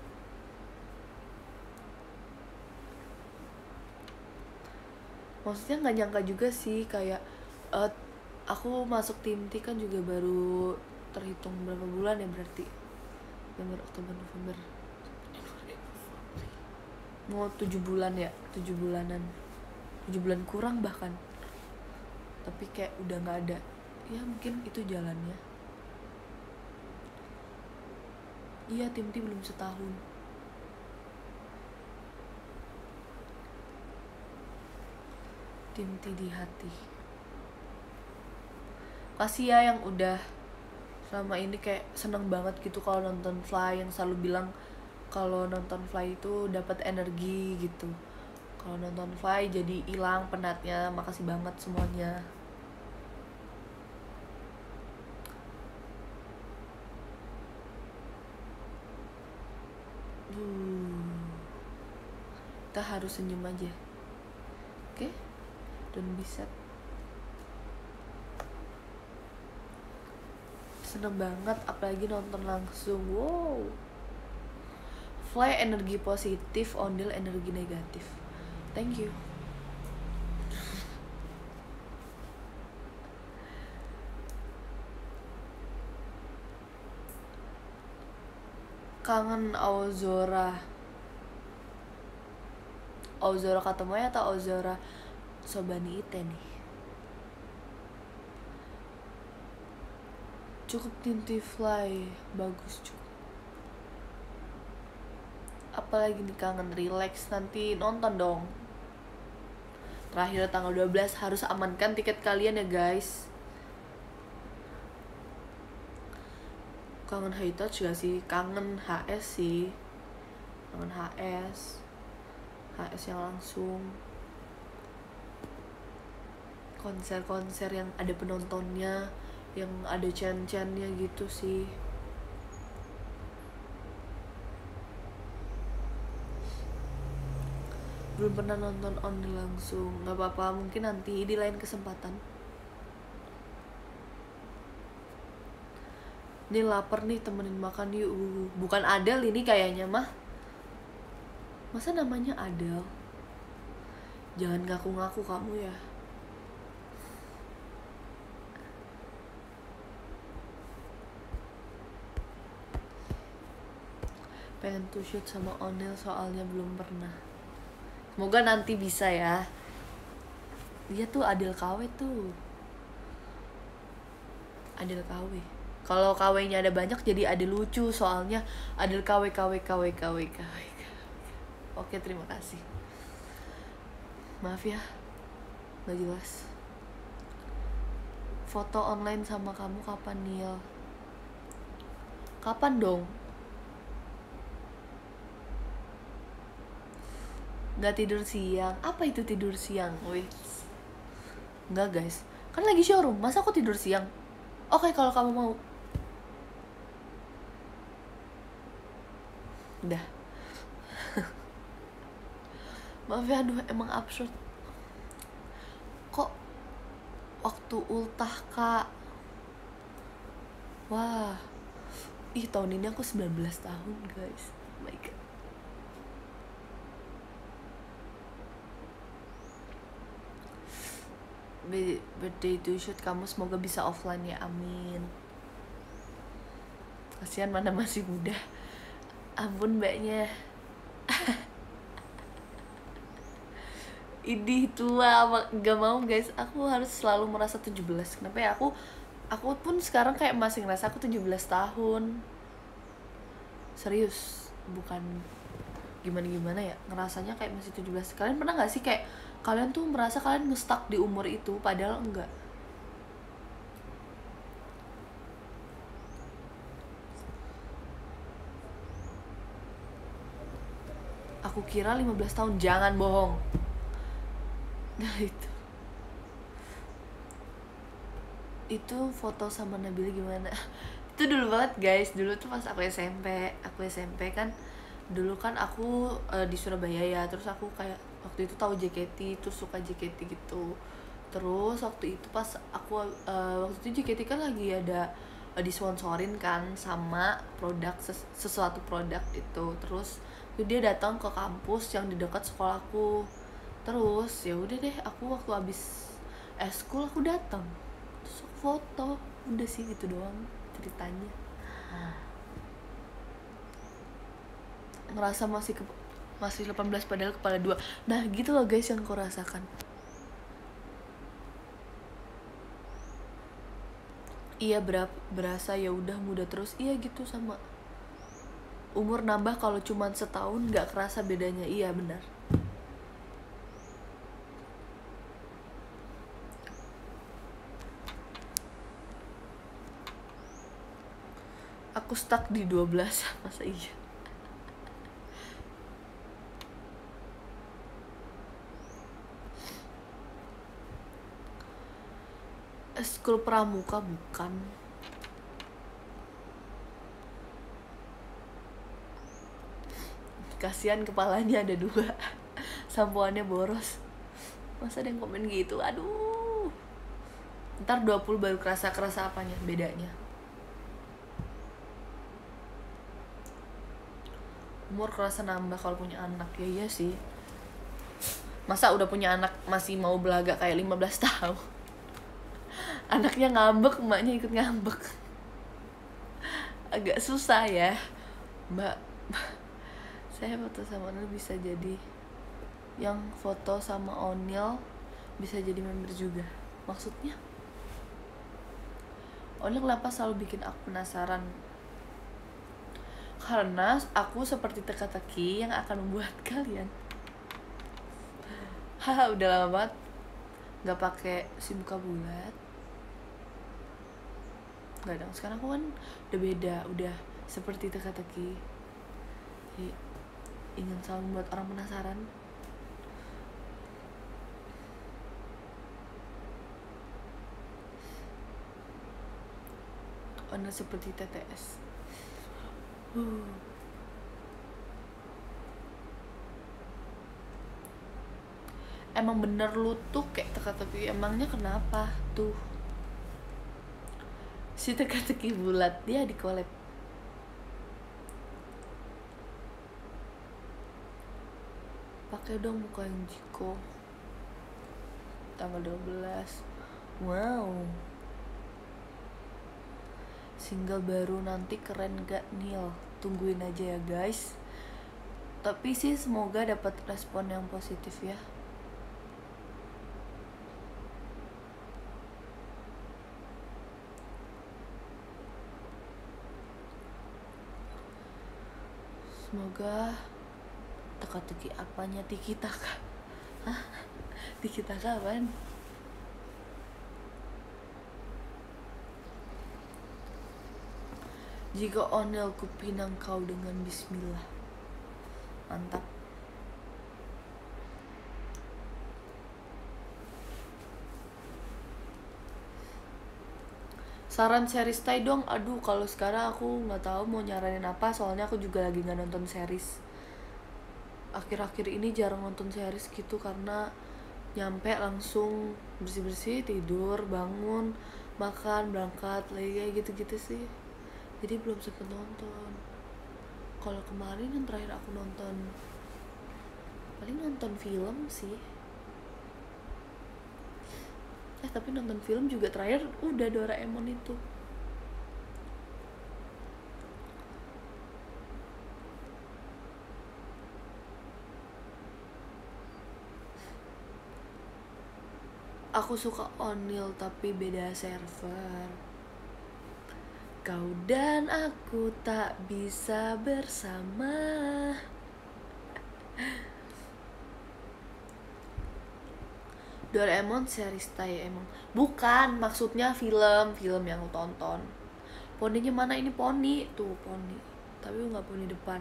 Maksudnya nggak nyangka juga sih kayak uh, aku masuk tim T kan juga baru terhitung berapa bulan ya, berarti November, Oktober, November, mau tujuh bulan ya, tujuh bulanan, tujuh bulan kurang bahkan. Tapi kayak udah nggak ada, ya mungkin itu jalannya. Iya tim T belum setahun. Tim T di hati. Kasih ya yang udah selama ini kayak seneng banget gitu kalau nonton Fly, yang selalu bilang kalau nonton Fly itu dapat energi gitu. Kalau nonton Fly jadi hilang penatnya. Makasih banget semuanya. Uh, kita harus senyum aja, oke? Okay? Don't be sad. Seneng banget apalagi nonton langsung. Wow. Fly energi positif, Ondel energi negatif. Thank you. Kangen Aozora. Aozora Katomoya atau Aozora Sobani Ite nih? Cukup Tinti Fly, bagus cukup. Apalagi nih kangen, relax, nanti nonton dong. Terakhir tanggal dua belas harus amankan tiket kalian ya guys. Kangen High Touch gak sih? Kangen H S sih. Kangen H S. H S yang langsung. Konser-konser yang ada penontonnya, yang ada chan-channya gitu sih. Belum pernah nonton Ondel langsung. Gak apa-apa, mungkin nanti di lain kesempatan. Ini lapar nih, temenin makan yuk. Bukan Adele ini kayaknya mah. Masa namanya Adele? Jangan ngaku-ngaku kamu ya. Pengen tuh shoot sama Ondel soalnya belum pernah. Semoga nanti bisa ya. Dia tuh Adele K W tuh. Adele K W. Kalau K W-nya ada banyak jadi ada lucu, soalnya Adele K W K W K W K W K W. Oke, terima kasih. Maaf ya, gak jelas. Foto online sama kamu kapan, Niel? Kapan dong? Gak tidur siang. Apa itu tidur siang? Wih. Enggak guys, kan lagi showroom, masa aku tidur siang? Oke, kalau kamu mau. Udah. Maaf ya, aduh emang absurd. Kok waktu ultah kak? Wah. Ih, tahun ini aku sembilan belas tahun guys. Oh my god. Birthday to shoot kamu semoga bisa offline ya, amin. Kasihan mana masih muda. Ampun mbaknya. Idih tua, gak mau guys. Aku harus selalu merasa tujuh belas. Kenapa ya? Aku Aku pun sekarang kayak masih ngerasa aku tujuh belas tahun. Serius, bukan gimana gimana ya, ngerasanya kayak masih tujuh belas. Kalian pernah nggak sih kayak kalian tuh merasa kalian nge-stuck di umur itu padahal enggak? Aku kira lima belas tahun, jangan bohong. Nah itu itu foto sama Nabila gimana? Itu dulu banget guys, dulu tuh pas aku S M P aku S M P kan, dulu kan aku uh, di Surabaya ya, terus aku kayak waktu itu tahu J K T, terus suka J K T gitu. Terus waktu itu pas aku uh, waktu itu J K T kan lagi ada uh, disponsorin kan sama produk ses sesuatu produk itu. Terus dia datang ke kampus yang di dekat sekolahku. Terus ya udah deh, aku waktu habis eskul aku datang, terus aku foto, udah sih gitu doang ceritanya. Ngerasa masih ke, masih delapan belas padahal kepala dua. Nah gitu loh guys yang aku rasakan. Iya berapa berasa ya udah muda terus, iya gitu sama umur nambah kalau cuman setahun nggak kerasa bedanya, iya benar. Aku stuck di dua belas, masa iya? Eskul pramuka bukan. Kasihan kepalanya ada dua, sampoannya boros. Masa ada yang komen gitu, aduh. Ntar dua puluh baru kerasa-kerasa apanya, bedanya. Umur kerasa nambah kalau punya anak, ya iya sih. Masa udah punya anak masih mau belaga kayak lima belas tahun. Anaknya ngambek, emaknya ikut ngambek. Agak susah ya, Mbak. Saya foto sama Onil bisa jadi, yang foto sama Onil bisa jadi member juga. Maksudnya? Onil kenapa selalu bikin aku penasaran? Karena aku seperti teka-teki yang akan membuat kalian. Haha, udah lama banget nggak pakai SIM muka bulat. Nggak dong, sekarang aku kan udah beda, udah seperti teka-teki. Jadi ingin selalu membuat orang penasaran. Onil seperti T T S. Uh. Emang bener lu tuh kayak teka-teki, emangnya kenapa tuh? Si teka-teki bulat dia di collab. Pakai dong muka yang Jiko. Tanggal dua belas. Wow. Single baru nanti keren gak Nil? Tungguin aja ya guys. Tapi sih semoga dapat respon yang positif ya. Semoga teka-teki apanya Tiki Taka. Hah? Tiki Taka apaan? Jika Onil kupinang kau dengan bismillah. Mantap. Saran series Thai dong. Aduh, kalau sekarang aku nggak tahu mau nyaranin apa, soalnya aku juga lagi nggak nonton series. Akhir-akhir ini jarang nonton series gitu karena nyampe langsung bersih-bersih, tidur, bangun, makan, berangkat lagi kayak gitu-gitu sih. Jadi belum sempet nonton. Kalau kemarin yang terakhir aku nonton, paling nonton film sih. Eh tapi nonton film juga terakhir udah Doraemon itu. Aku suka Onil tapi beda server. Kau dan aku tak bisa bersama. Doraemon series tai emang. Bukan, maksudnya film, film yang lu tonton. Poninya mana? Ini poni, tuh poni. Tapi nggak poni depan.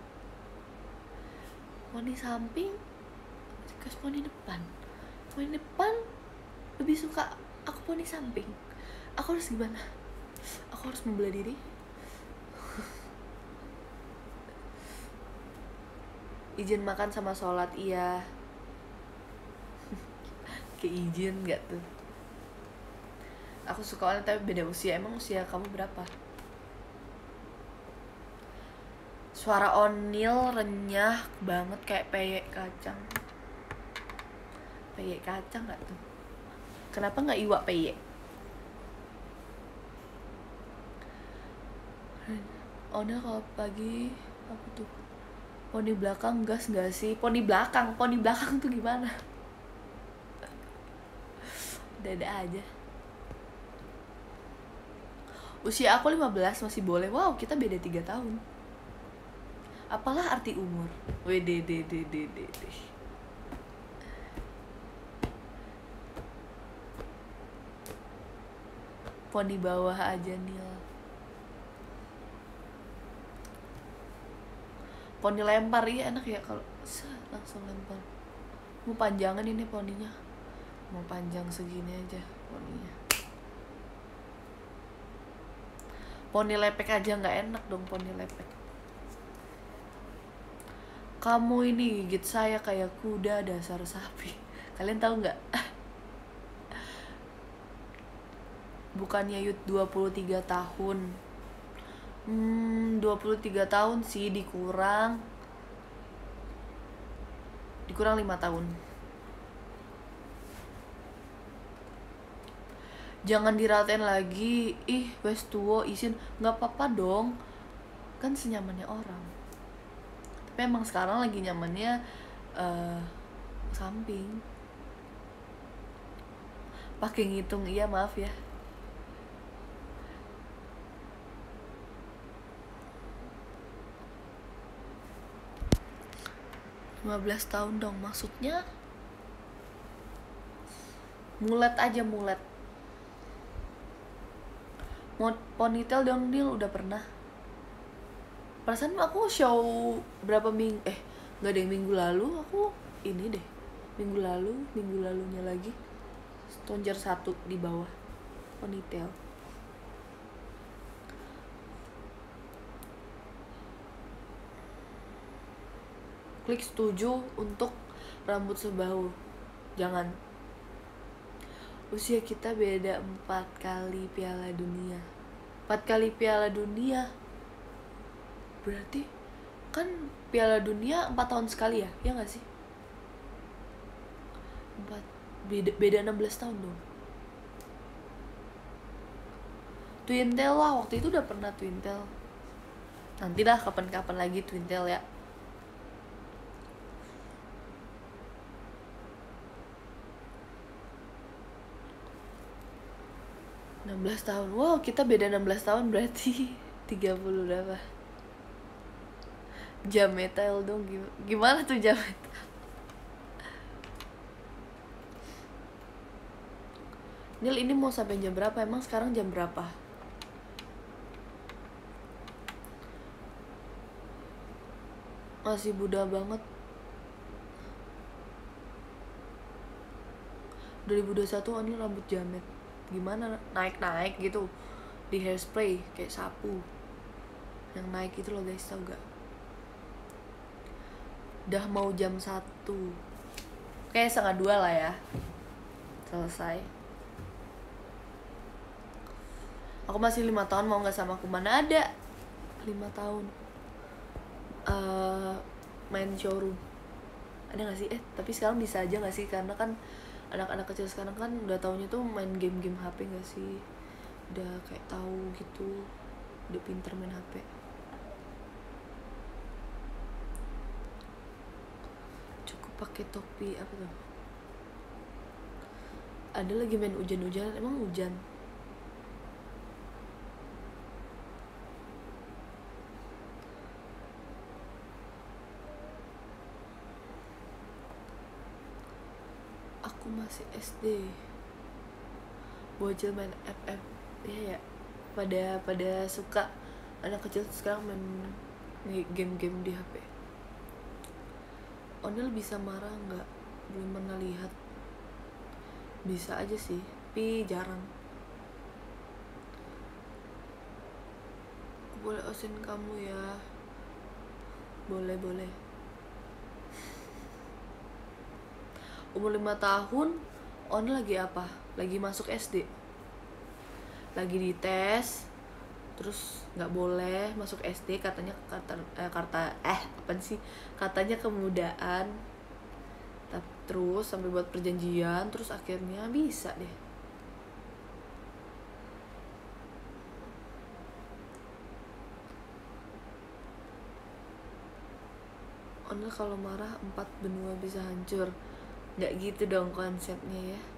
Poni samping, kas poni depan. Poni depan lebih suka aku poni samping. Aku harus gimana? Aku harus membela diri. Izin makan sama sholat, iya. Kayak izin gak tuh? Aku suka orang tapi beda usia. Emang usia kamu berapa? Suara Onil renyah banget kayak peyek kacang. Peyek kacang gak tuh? Kenapa gak iwak peyek? Onil kalau pagi apa tuh? Poni belakang gas gak sih? Poni belakang, poni belakang tuh gimana? Dada aja. Usia aku lima belas masih boleh. Wow, kita beda tiga tahun. Apalah arti umur? Wede de de de de de. Poni bawah aja Nil. Poni lempar, iya enak ya kalau langsung lempar. Mau panjangan ini poninya. Mau panjang segini aja poninya. Poni lepek aja nggak enak dong poni lepek. Kamu ini gigit saya kayak kuda dasar sapi. Kalian tahu nggak? Bukannya Yud dua puluh tiga tahun. Hmm, dua puluh tiga tahun sih dikurang. Dikurang lima tahun. Jangan diratain lagi. Ih, wes tuwo isin. Nggak apa-apa dong. Kan senyamannya orang. Tapi emang sekarang lagi nyamannya uh, samping. Pakai ngitung, iya maaf ya. lima belas tahun dong, maksudnya mulet aja mulet. Mau ponytail dong Nil, udah pernah. Perasaan aku show berapa minggu, eh nggak ada yang minggu lalu, aku ini deh. Minggu lalu, minggu lalunya lagi tonjer satu di bawah ponytail. Klik setuju untuk rambut sebahu. Jangan. Usia kita beda empat kali Piala Dunia. Empat kali Piala Dunia. Berarti kan Piala Dunia empat tahun sekali ya? Ya nggak sih? Empat beda beda enam belas tahun dong. Twintail lah, waktu itu udah pernah twintail. Nanti dah kapan-kapan lagi twintail ya. enam belas tahun. Wow, kita beda enam belas tahun berarti tiga puluh berapa? Jam metal dong, gimana tuh jam metal? Nil ini mau sampai jam berapa? Emang sekarang jam berapa? Masih muda banget. dua ribu dua puluh satu ini rambut jamet. Gimana naik-naik gitu di hairspray kayak sapu yang naik itu loh guys, tau gak? Udah mau jam satu, kayak setengah dua lah ya selesai. Aku masih lima tahun, mau nggak sama aku? Mana ada lima tahun uh, main showroom, ada nggak sih? Eh tapi sekarang bisa aja nggak sih, karena kan anak-anak kecil sekarang kan udah taunya tuh main game-game H P gak sih? Udah kayak tahu gitu, udah pinter main H P. Cukup pakai topi apa tuh? Ada lagi main hujan-hujanan, emang hujan? masih S D, bocil main F F. Iya ya, pada pada suka anak kecil sekarang main game-game di H P. Onel bisa marah nggak? Belum pernah lihat. Bisa aja sih, tapi jarang. Boleh osin kamu ya? Boleh boleh. Umur lima tahun, Onel lagi apa? Lagi masuk S D. Lagi dites, terus nggak boleh masuk S D katanya kata eh, karta eh apa sih katanya kemudaan. Terus sampai buat perjanjian, terus akhirnya bisa deh. Onel kalau marah empat benua bisa hancur. Nggak gitu dong konsepnya ya.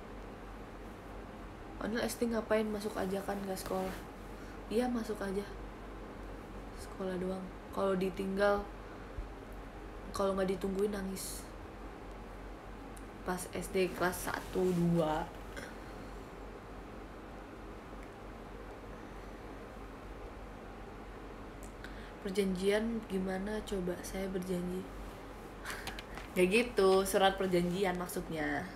Onel S D ngapain? Masuk aja kan, nggak sekolah? Iya masuk aja, sekolah doang. Kalau ditinggal, kalau nggak ditungguin nangis. Pas S D kelas satu dua. Perjanjian gimana coba? Saya berjanji. Gak gitu, surat perjanjian maksudnya.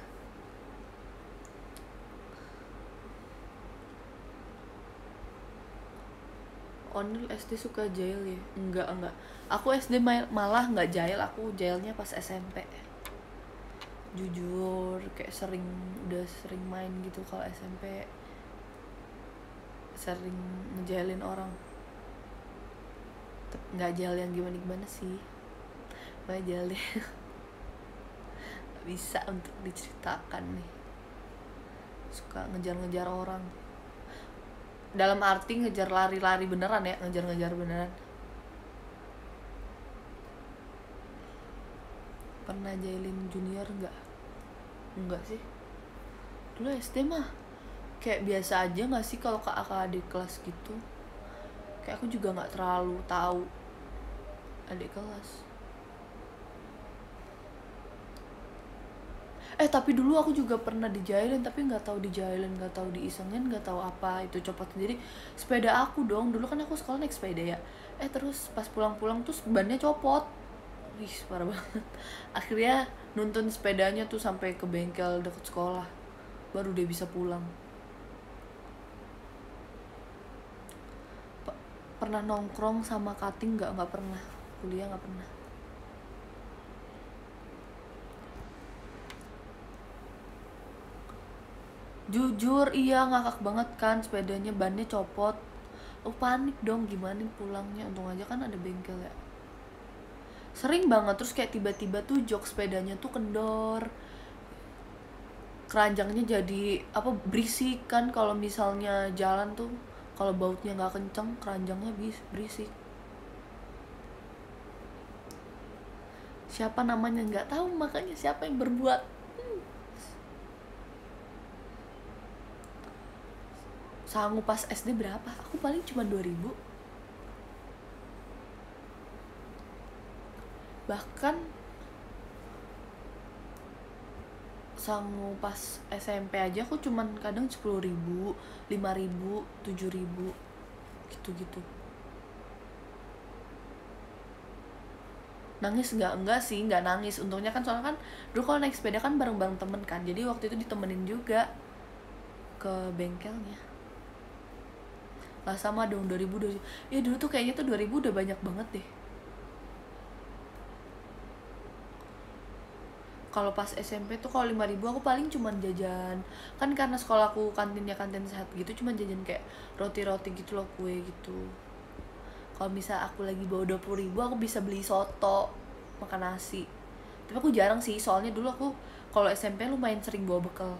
Onel S D suka jail ya? Enggak, enggak. Aku S D malah nggak jail, aku jailnya pas S M P. Jujur, kayak sering, udah sering main gitu kalau S M P. Sering ngejailin orang. Nggak jail yang gimana-gimana sih. Nggak jail deh. Nggak bisa untuk diceritakan nih. Suka ngejar-ngejar orang. Dalam arti ngejar lari-lari beneran ya, ngejar-ngejar beneran. Pernah jailin junior nggak? Enggak sih. Dulu S D mah kayak biasa aja nggak sih kalau ke kakak adik kelas gitu. Kayak aku juga nggak terlalu tahu adik kelas. Eh tapi dulu aku juga pernah dijailin, tapi nggak tahu dijailin, nggak tahu diisengin, nggak tahu apa itu copot sendiri. Sepeda aku dong, dulu kan aku sekolah naik sepeda ya. Eh terus pas pulang-pulang tuh bannya copot. Wih parah banget. Akhirnya nuntun sepedanya tuh sampai ke bengkel deket sekolah, baru dia bisa pulang. P- pernah nongkrong sama kating nggak? Nggak pernah. Kuliah nggak pernah. Jujur iya ngakak banget kan, sepedanya bannya copot. Oh panik dong, gimana pulangnya? Untung aja kan ada bengkel ya. Sering banget, terus kayak tiba-tiba tuh jok sepedanya tuh kendor, keranjangnya jadi apa berisik kan kalau misalnya jalan tuh, kalau bautnya nggak kenceng keranjangnya bis berisik. Siapa namanya nggak tahu, makanya siapa yang berbuat. Sangu pas S D berapa? Aku paling cuma dua ribu. Bahkan sangu pas S M P aja aku cuman kadang sepuluh ribu, lima ribu, tujuh ribu gitu-gitu. Nangis nggak? Enggak sih, nggak nangis. Untungnya kan soalnya kan dulu kalau naik sepeda kan bareng-bareng temen kan, jadi waktu itu ditemenin juga ke bengkelnya. Lah sama dong, dua ribu, dua ribu. Ya dulu tuh kayaknya tuh dua ribu udah banyak banget deh. Kalau pas S M P tuh kalau lima ribu aku paling cuman jajan. Kan karena sekolah aku kantinnya kantin sehat gitu, cuman jajan kayak roti-roti gitu loh, kue gitu. Kalau misal aku lagi bawa dua puluh ribu aku bisa beli soto, makan nasi. Tapi aku jarang sih, soalnya dulu aku kalau S M P lumayan sering bawa bekal.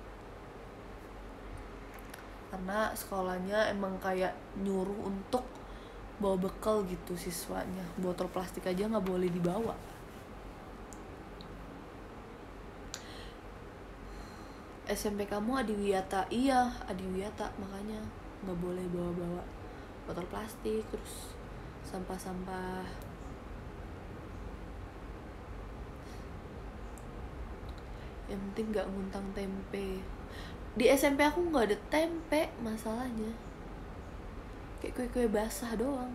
Karena sekolahnya emang kayak nyuruh untuk bawa bekal gitu siswanya. Botol plastik aja nggak boleh dibawa. S M P kamu Adiwiyata? Iya Adiwiyata, makanya nggak boleh bawa-bawa botol plastik, terus sampah-sampah. Yang penting nggak nguntang tempe. Di S M P aku nggak ada tempe masalahnya, kayak kue-kue basah doang,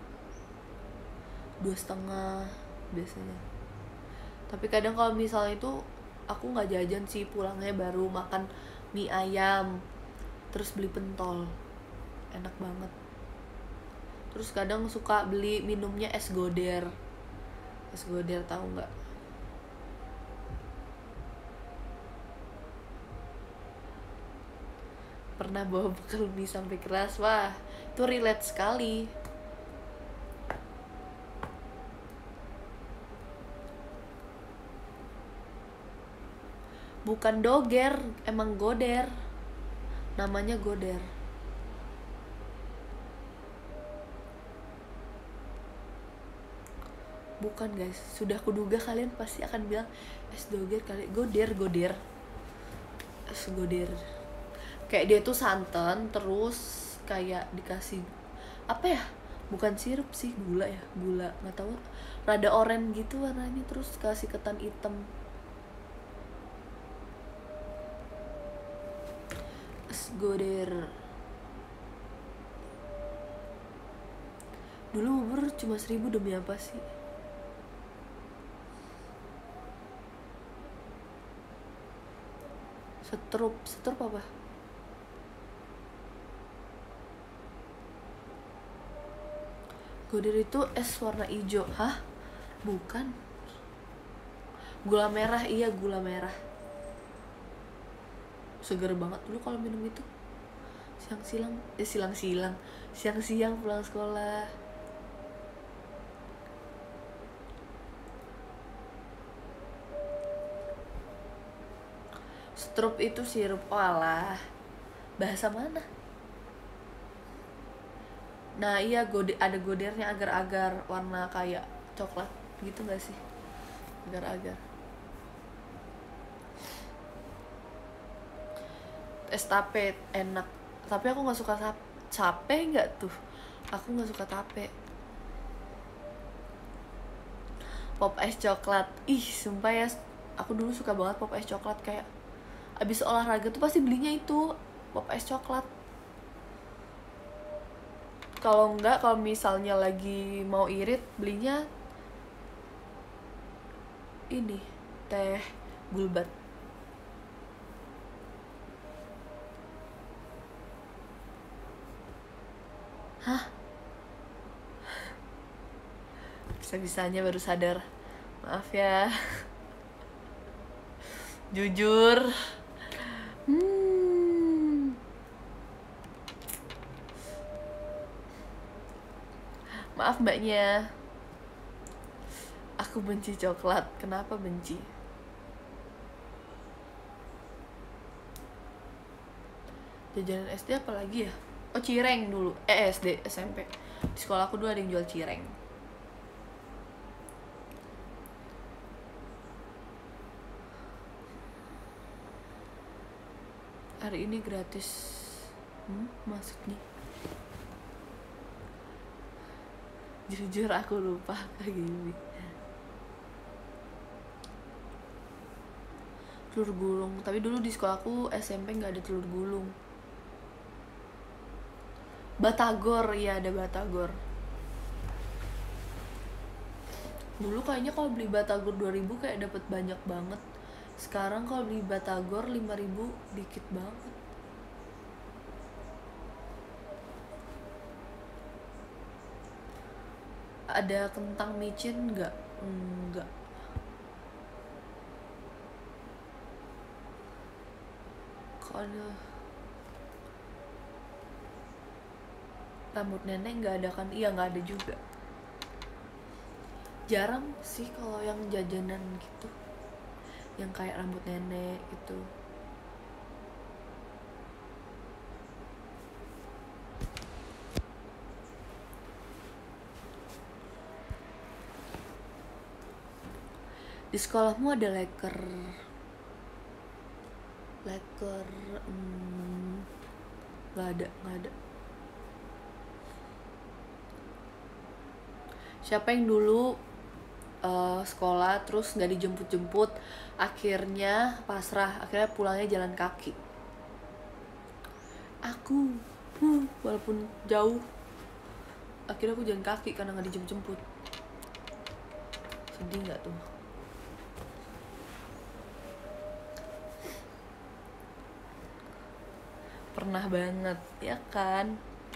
dua setengah biasanya. Tapi kadang kalau misalnya itu aku nggak jajan sih, pulangnya baru makan mie ayam terus beli pentol, enak banget. Terus kadang suka beli minumnya es goder. Es goder tahu nggak? Pernah bawa bekal mie sampai keras, wah itu relate sekali. Bukan doger, emang goder, namanya goder. Bukan guys, sudah kuduga kalian pasti akan bilang es doger kali, goder goder es goder. Kayak dia tuh santan terus kayak dikasih apa ya, bukan sirup sih, gula ya, gula nggak tahu, rada oranye gitu warnanya, terus kasih ketan hitam. Es goder. Dulu bubur cuma seribu demi apa sih? Setrup, setrup apa? Goder itu es warna hijau. Hah? Bukan. Gula merah, iya gula merah. Seger banget dulu kalau minum itu. Siang-siang, eh silang-silang, siang-siang pulang sekolah. Strup itu sirup, olah. Bahasa mana? Nah iya, gode, ada godernya agar-agar warna kayak coklat gitu gak sih? Agar-agar. Es tape enak, tapi aku nggak suka tape. Nggak tuh, aku nggak suka tape. Pop es coklat, ih sumpah ya, aku dulu suka banget pop es coklat. Kayak abis olahraga tuh pasti belinya itu pop es coklat. Kalau enggak, kalau misalnya lagi mau irit, belinya ini teh gulbat. Hah? Bisa-bisanya baru sadar, maaf ya. Jujur. Hmm. Maaf mbaknya. Aku benci coklat. Kenapa benci? Jajanan S D apa lagi ya? Oh, cireng dulu. Eh, S D, S M P. Di sekolah aku dulu ada yang jual cireng. Hari ini gratis. Hmm, maksudnya? Jujur aku lupa kayak gini. Telur gulung, tapi dulu di sekolahku S M P nggak ada telur gulung. Batagor, ya ada batagor. Dulu kayaknya kalau beli batagor dua ribu kayak dapat banyak banget. Sekarang kalau beli batagor lima ribu dikit banget. Ada kentang micin nggak? Enggak. Kalau rambut nenek nggak ada kan? Iya nggak ada juga. Jarang sih kalau yang jajanan gitu, yang kayak rambut nenek gitu. Di sekolahmu ada leker? Leker hmm, nggak ada, nggak ada. Siapa yang dulu uh, sekolah terus nggak dijemput-jemput, akhirnya pasrah, akhirnya pulangnya jalan kaki. Aku uh, walaupun jauh akhirnya aku jalan kaki karena nggak dijemput-jemput. Sedih nggak tuh? Pernah banget ya kan.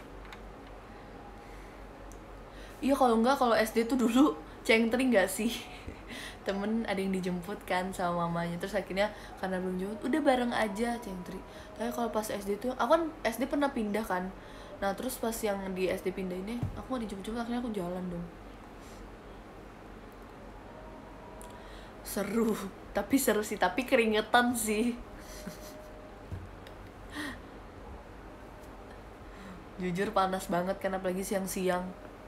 Iya, kalau enggak, kalau S D tuh dulu cengtring nggak sih? Temen ada yang dijemput kan sama mamanya, terus akhirnya karena belum jemput udah bareng aja cengtri. Tapi kalau pas S D tuh aku kan S D pernah pindah kan, nah terus pas yang di S D pindah ini aku nggak dijemput-jemput, akhirnya aku jalan dong. Seru, tapi seru sih, tapi keringetan sih. Jujur panas banget kan, apalagi siang-siang.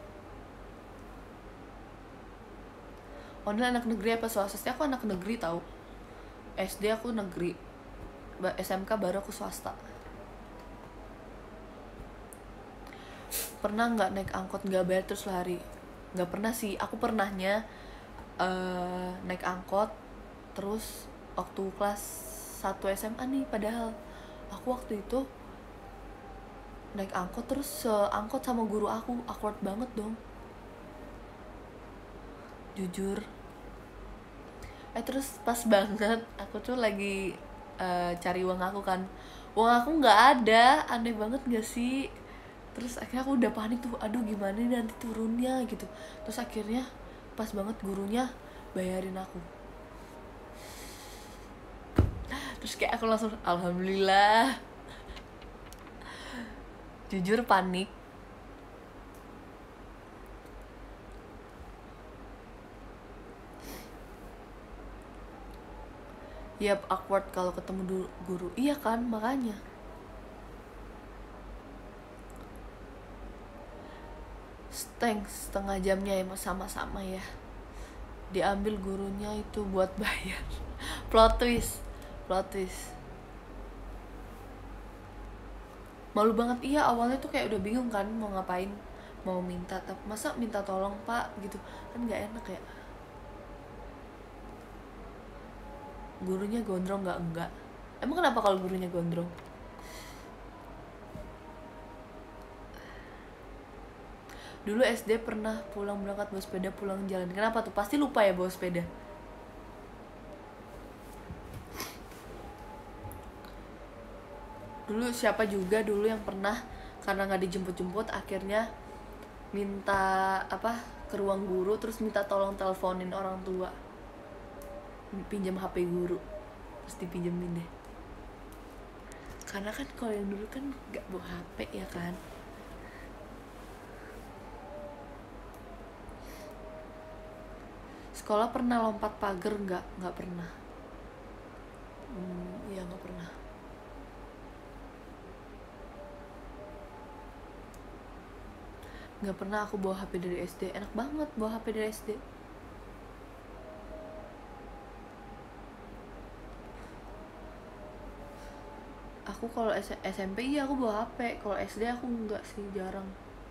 Online anak negeri apa swasta? Aku anak negeri tahu. S D aku negeri, S M K baru aku swasta. Pernah nggak naik angkot nggak bayar terus lari? Nggak pernah sih. Aku pernahnya uh, naik angkot terus waktu kelas satu S M A nih, padahal aku waktu itu naik angkot terus seangkot sama guru aku, awkward banget dong. Jujur. Eh terus pas banget aku tuh lagi uh, cari uang aku kan, uang aku nggak ada, aneh banget gak sih? Terus akhirnya aku udah panik tuh, aduh gimana nih nanti turunnya gitu. Terus akhirnya pas banget gurunya bayarin aku. Terus kayak aku langsung alhamdulillah. Jujur panik. Yap, awkward kalau ketemu guru. Iya kan, makanya. Thanks, setengah jamnya ya sama-sama ya. Diambil gurunya itu buat bayar. Plot twist. Plot twist. Malu banget, iya awalnya tuh kayak udah bingung kan mau ngapain. Mau minta, tapi masa minta tolong pak gitu. Kan gak enak ya. Gurunya gondrong nggak? Enggak. Emang kenapa kalau gurunya gondrong? Dulu S D pernah pulang berangkat bawa sepeda pulang jalan. Kenapa tuh? Pasti lupa ya bawa sepeda. Dulu siapa juga dulu yang pernah karena nggak dijemput-jemput akhirnya minta apa ke ruang guru terus minta tolong teleponin orang tua, pinjam H P guru, terus dipinjemin deh. Karena kan kalau yang dulu kan nggak bawa H P ya kan. Sekolah pernah lompat pagar nggak? Nggak pernah. Hmm, iya nggak pernah. Nggak pernah aku bawa H P dari S D. Enak banget bawa H P dari S D. Aku kalau S M P iya aku bawa H P, kalau S D aku enggak sih, jarang.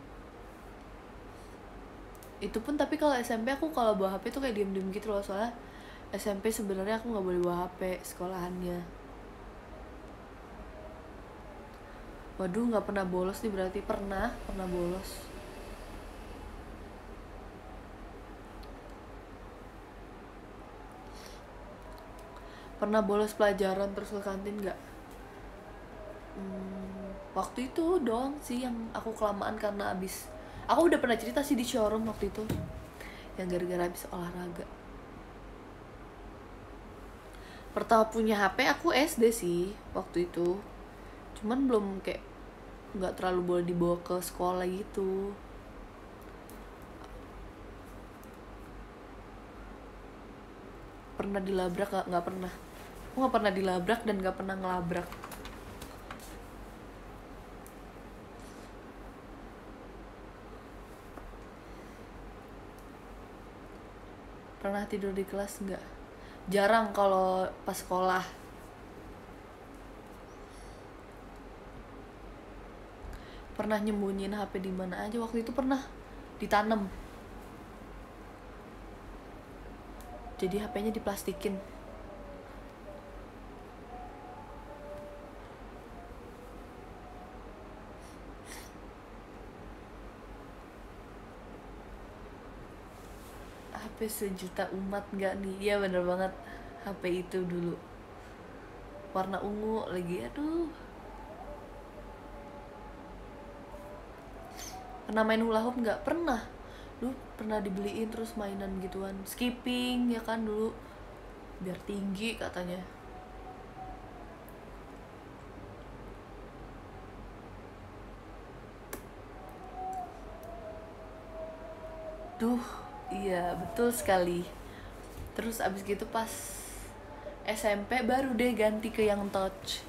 Itu pun tapi kalau S M P aku kalau bawa H P tuh kayak diem-diem gitu loh, soalnya S M P sebenarnya aku nggak boleh bawa H P sekolahannya. Waduh, nggak pernah bolos nih berarti. Pernah, pernah bolos. Pernah bolos pelajaran terus ke kantin nggak? Hmm, waktu itu doang sih yang aku kelamaan karena abis. Aku udah pernah cerita sih di showroom waktu itu, yang gara-gara abis olahraga. Pertama punya H P aku S D sih waktu itu, cuman belum kayak nggak terlalu boleh dibawa ke sekolah gitu. Pernah dilabrak nggak? Nggak pernah. Aku nggak pernah dilabrak dan nggak pernah ngelabrak. Pernah tidur di kelas nggak? Jarang kalau pas sekolah. Pernah nyembunyiin H P di mana aja? Waktu itu pernah ditanam. jadi H P-nya diplastikin. H P sejuta umat nggak nih? Iya bener banget, H P itu dulu warna ungu lagi, aduh. Pernah main hula hoop nggak? Pernah. Dulu pernah dibeliin terus mainan gituan, skipping ya kan dulu, biar tinggi katanya. Duh, iya betul sekali. Terus abis gitu pas S M P baru deh ganti ke yang touch.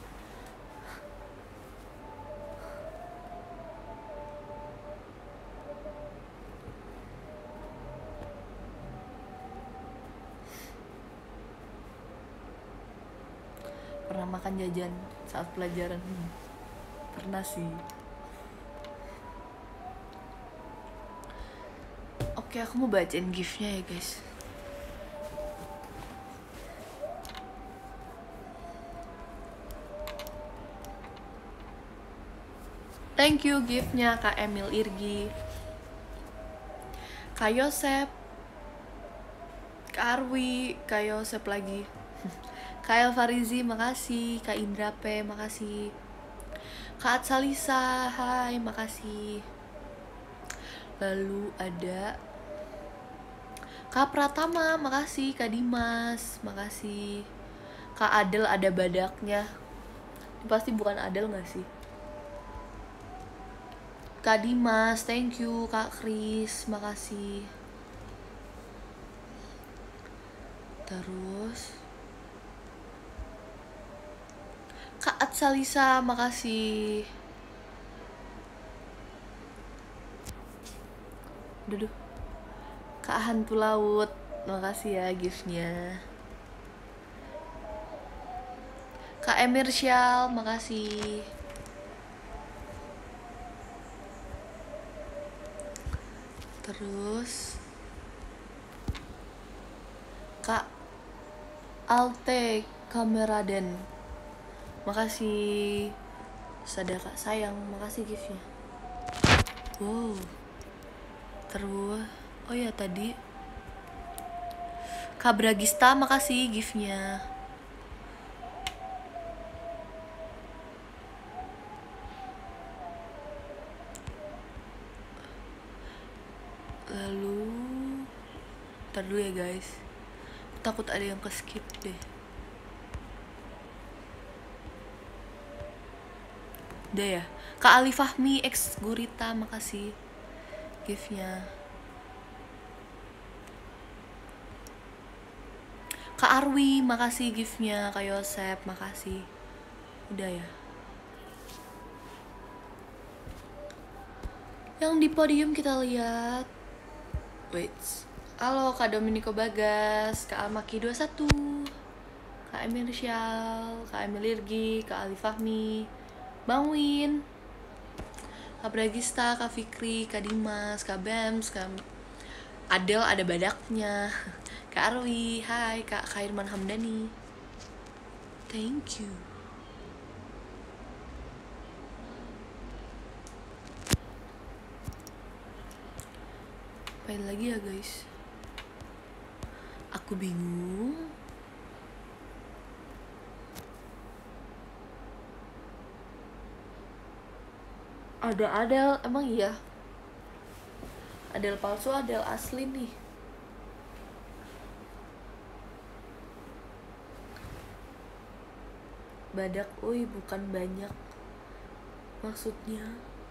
Pernah makan jajan saat pelajaran? Hmm, pernah sih. Oke, aku mau bacain gift-nya ya guys. Thank you gift-nya Kak Emil Irgi, Kak Yosep, Kak Arwi, Kak Yosep lagi, Kak El Farizi, makasih. Kak Indra P, makasih. Kak Atsalisa, hai, makasih. Lalu ada Kak Pratama, makasih. Kak Dimas, makasih. Kak Adel, ada badaknya. Ini pasti bukan Adel gak sih? Kak Dimas, thank you. Kak Kris, makasih. Terus Kak Atsalisa, makasih. Duduh. Kak Hantu Laut, makasih ya giftnya. Kak Emir Syal, makasih. Terus Kak Alte Kameraden, makasih. Sadar Kak sayang, makasih giftnya. Wow. Terus oh ya tadi Kak Bragista, makasih giftnya. Lalu ntar dulu ya guys, takut ada yang ke skip deh. Udah ya. Kak Ali Fahmi X Gurita, makasih giftnya. Kak Arwi, makasih giftnya. Kak Yosep, makasih. Udah ya. Yang di podium kita lihat. Wait. Halo Kak Dominico Bagas, Kak Almaki dua puluh satu, Kak Emir Syal, Kak Emil Irgi, Kak Ali Fahmi, Bang Win, Kak Bragista, Kak Fikri, Kak Dimas, Kak Bems, Kak Adel, ada badaknya, Kak Arwi, hai, Kak Khairman Hamdani, thank you. Apain lagi ya guys, aku bingung. Ada Adel, emang iya? Adel palsu, Adel asli nih. Badak, ui bukan banyak. Maksudnya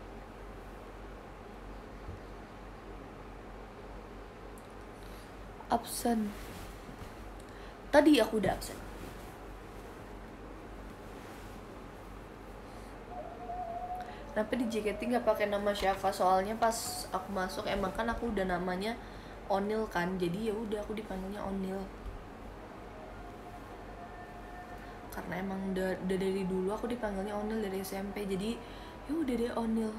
absen. Tadi aku udah absen. Kenapa di J K T nggak pakai nama Syafa? Soalnya pas aku masuk emang kan aku udah namanya Onil kan, jadi ya udah aku dipanggilnya Onil. Karena emang udah, udah dari dulu aku dipanggilnya Onil dari S M P, jadi ya udah deh Onil.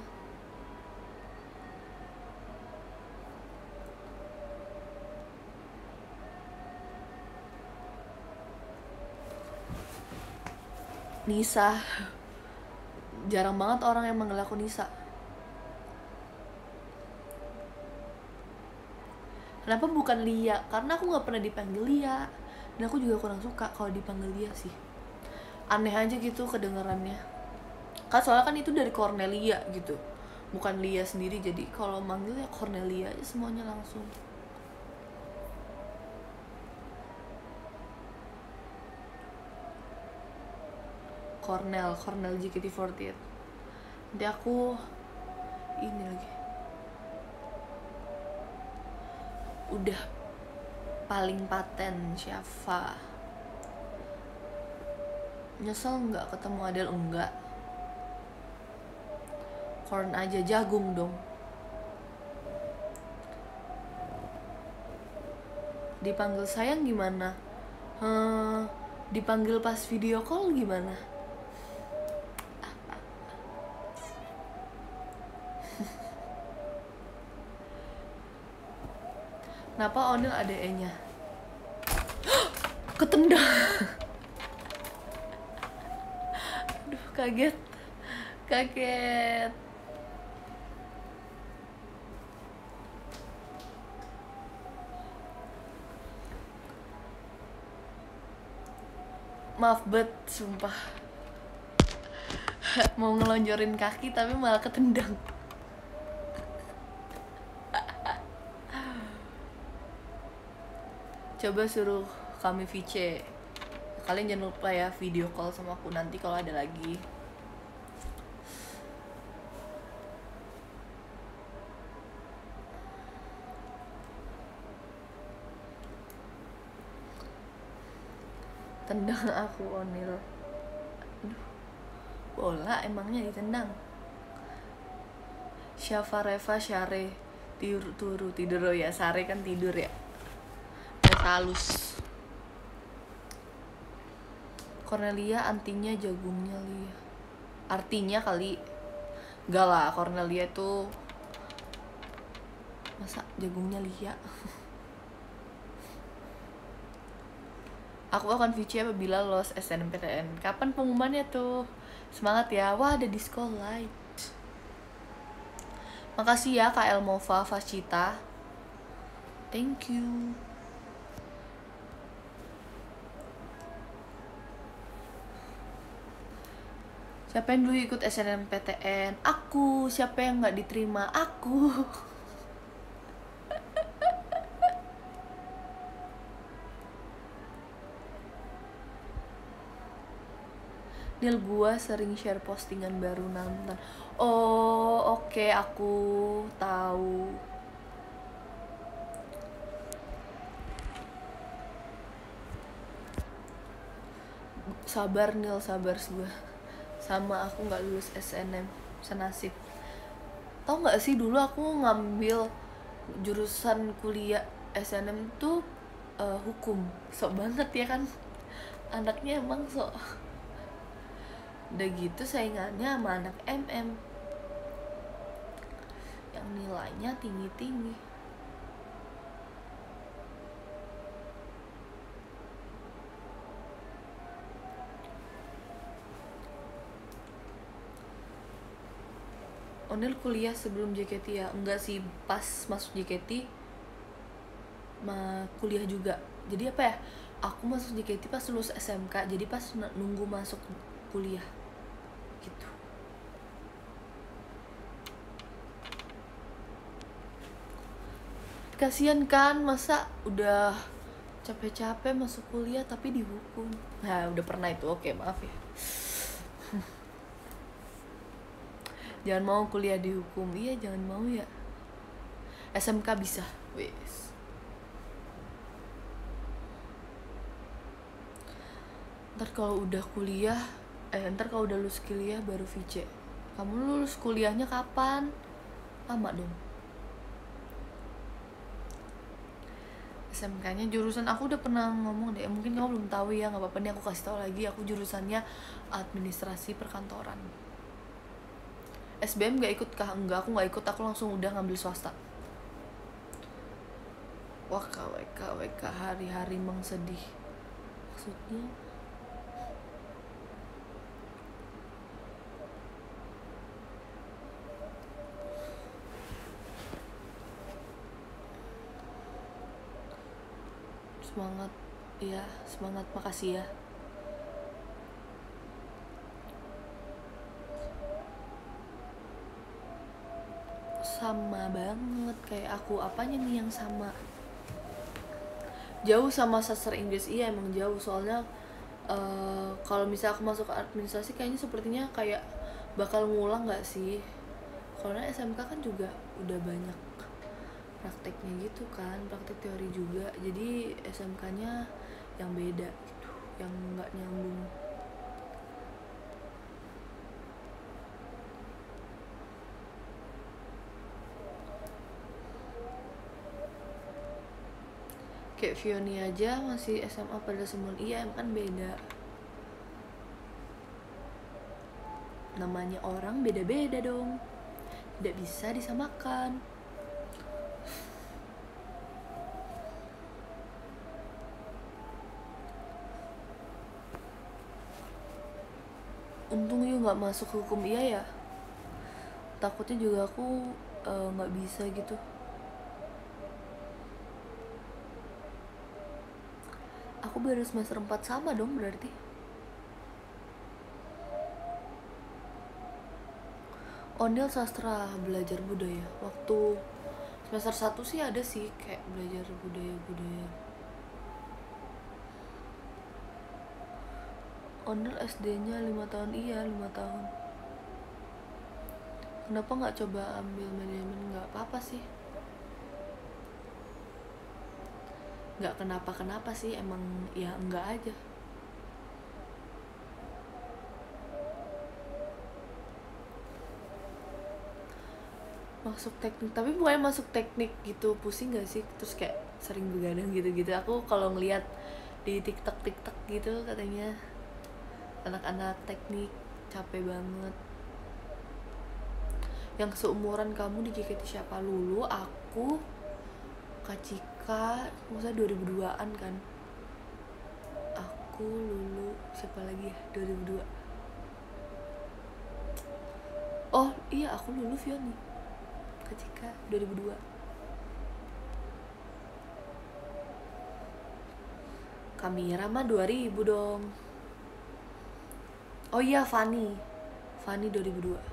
Nisa. Jarang banget orang yang manggil aku Nisa. Kenapa bukan Lia? Karena aku nggak pernah dipanggil Lia, dan aku juga kurang suka kalau dipanggil Lia sih. Aneh aja gitu kedengarannya. Kan soalnya kan itu dari Cornelia gitu, bukan Lia sendiri. Jadi kalau manggil ya Cornelia aja semuanya langsung. Cornell, Cornell J K T empat delapan. Nanti aku ini lagi. Udah paling paten siapa? Nyesel nggak ketemu Adele? Enggak. Corn aja, jagung dong. Dipanggil sayang gimana? Hmm, dipanggil pas video call gimana? Kenapa Onil ada E-nya? Ketendang. Aduh, kaget. Kaget. Maaf bet, sumpah. Mau ngelonjorin kaki tapi malah ketendang. Coba suruh kami V C. Kalian jangan lupa ya video call sama aku nanti kalau ada lagi. Tendang aku Onil. Aduh, bola emangnya ditendang. Syafa Reva Syare tidur turu tidur. Oh ya, Sare kan tidur ya. Halus. Cornelia antinya jagungnya Lia. Artinya kali. Enggak lah, Cornelia itu masa jagungnya Lia. Aku akan V C apabila lolos S N M P T N. Kapan pengumumannya tuh? Semangat ya. Wah, ada disco light. Makasih ya Kak Elmova Fascita. Thank you. Siapa yang dulu ikut S N M P T N? Aku. Siapa yang nggak diterima? Aku. Nil, gua sering share postingan baru nonton. Oh, oke, okay, aku tahu. Sabar Nil, sabar gua. Sama aku nggak lulus S N M, senasib. Tau nggak sih dulu aku ngambil jurusan kuliah S N M tuh uh, hukum. Sok banget ya kan, anaknya emang sok. Udah gitu saingannya sama anak M M yang nilainya tinggi-tinggi. Onil kuliah sebelum J K T ya? Enggak sih, pas masuk J K T ma kuliah juga. Jadi apa ya, aku masuk J K T pas lulus S M K, jadi pas nunggu masuk kuliah gitu. Kasian kan, masa udah capek-capek masuk kuliah tapi dihukum. Nah, udah pernah itu. Oke, maaf ya. Jangan mau kuliah dihukum. Iya, jangan mau ya. S M K bisa. Wes. Ntar kalau udah kuliah, eh ntar kalau udah lulus kuliah baru V C. Kamu lulus kuliahnya kapan? Lama dong. S M K-nya jurusan aku udah pernah ngomong deh. Mungkin kamu belum tahu ya, nggak apa-apa nih aku kasih tahu lagi. Aku jurusannya administrasi perkantoran. S B M gak ikut kah? Enggak, aku gak ikut, aku langsung udah ngambil swasta. Wah, K W K W K W K, hari-hari mengsedih. Maksudnya Semangat. Iya, semangat, makasih ya. Sama banget kayak aku. Apanya nih yang sama? Jauh sama sastra Inggris. Iya emang jauh, soalnya uh, kalau misalnya aku masuk ke administrasi kayaknya sepertinya kayak bakal ngulang nggak sih? Karena S M K kan juga udah banyak prakteknya gitu kan, praktek teori juga. Jadi S M K-nya yang beda gitu, yang nggak nyambung. Kayak Fioni aja masih S M A pada semua I A M kan beda. Namanya orang beda-beda dong, tidak bisa disamakan. Untung yuk nggak masuk hukum I A ya, takutnya juga aku nggak uh, bisa gitu. Aku baru semester empat sama dong berarti. Ondel sastra, belajar budaya. Waktu semester satu sih ada sih kayak belajar budaya-budaya. Ondel S D-nya lima tahun, iya lima tahun. Kenapa nggak coba ambil manajemen? Nggak apa-apa sih. Nggak kenapa-kenapa sih, emang ya enggak aja. Masuk teknik, tapi bukannya masuk teknik gitu pusing gak sih? Terus kayak sering begadang gitu-gitu. Aku kalau ngeliat di TikTok TikTok gitu katanya anak-anak teknik capek banget. Yang seumuran kamu di J K T siapa? Lulu, aku, Kak Cika, maksudnya dua ribu dua-an kan. Aku, Lulu, siapa lagi ya? dua ribu dua. Oh iya, aku Lulu, Fioni, Kak Cika dua ribu dua. Kamira mah dua ribu dong. Oh iya, Fanny Fanny dua ribu dua.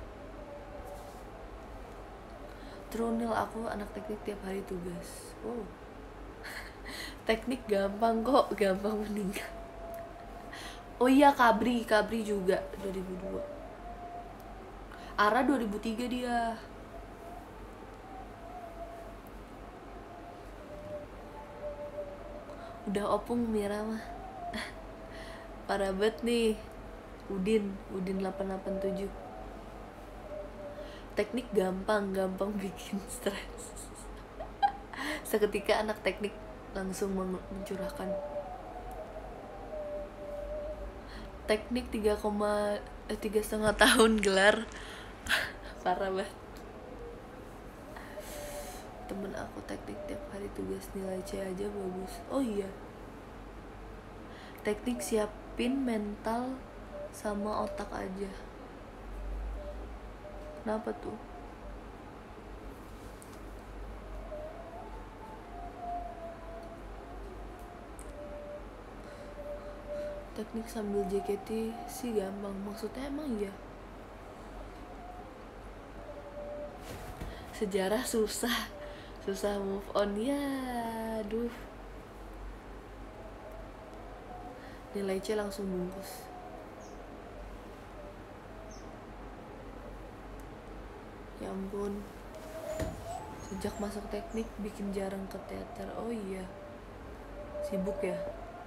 Trunil, aku anak teknik tiap hari tugas. Oh teknik gampang kok, gampang meninggal. Oh iya, Kabri Kabri juga dua ribu dua. Ara dua ribu tiga dia. Udah opung Mira mah. Parah banget nih. Udin, Udin delapan delapan tujuh. Teknik gampang, gampang bikin stres. Seketika anak teknik langsung mencurahkan. Teknik tiga koma tiga setengah tahun gelar. Parah banget. Temen aku teknik tiap hari tugas nilai C aja bagus. Oh iya, teknik siapin mental sama otak aja. Kenapa tuh? Teknik sambil J K T sih gampang, maksudnya emang iya. Sejarah susah, susah move on ya, aduh. Nilai C langsung bungkus. Ya ampun, sejak masuk teknik bikin jarang ke teater. Oh iya, sibuk ya.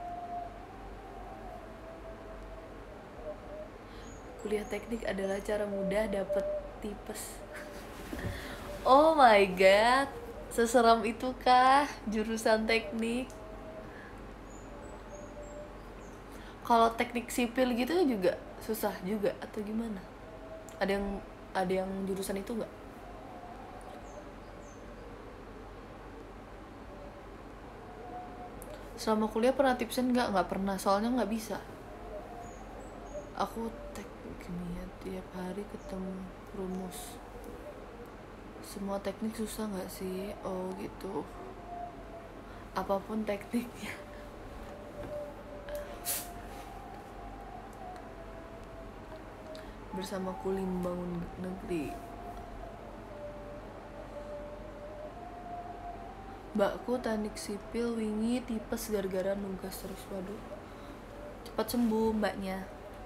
Kuliah teknik adalah cara mudah dapet tipes. Oh my god, seseram itukah jurusan teknik? Kalau teknik sipil gitu juga susah juga atau gimana? Ada yang ada yang jurusan itu nggak? Selama kuliah pernah tipsen nggak? Nggak pernah, soalnya nggak bisa. Aku teknik kimia tiap hari ketemu rumus. Semua teknik susah nggak sih? Oh gitu. Apapun tekniknya. bersama Kulim Bangun Negeri. Mbakku teknik sipil wingi tipes gara-gara nugas terus. Waduh, cepat sembuh mbaknya.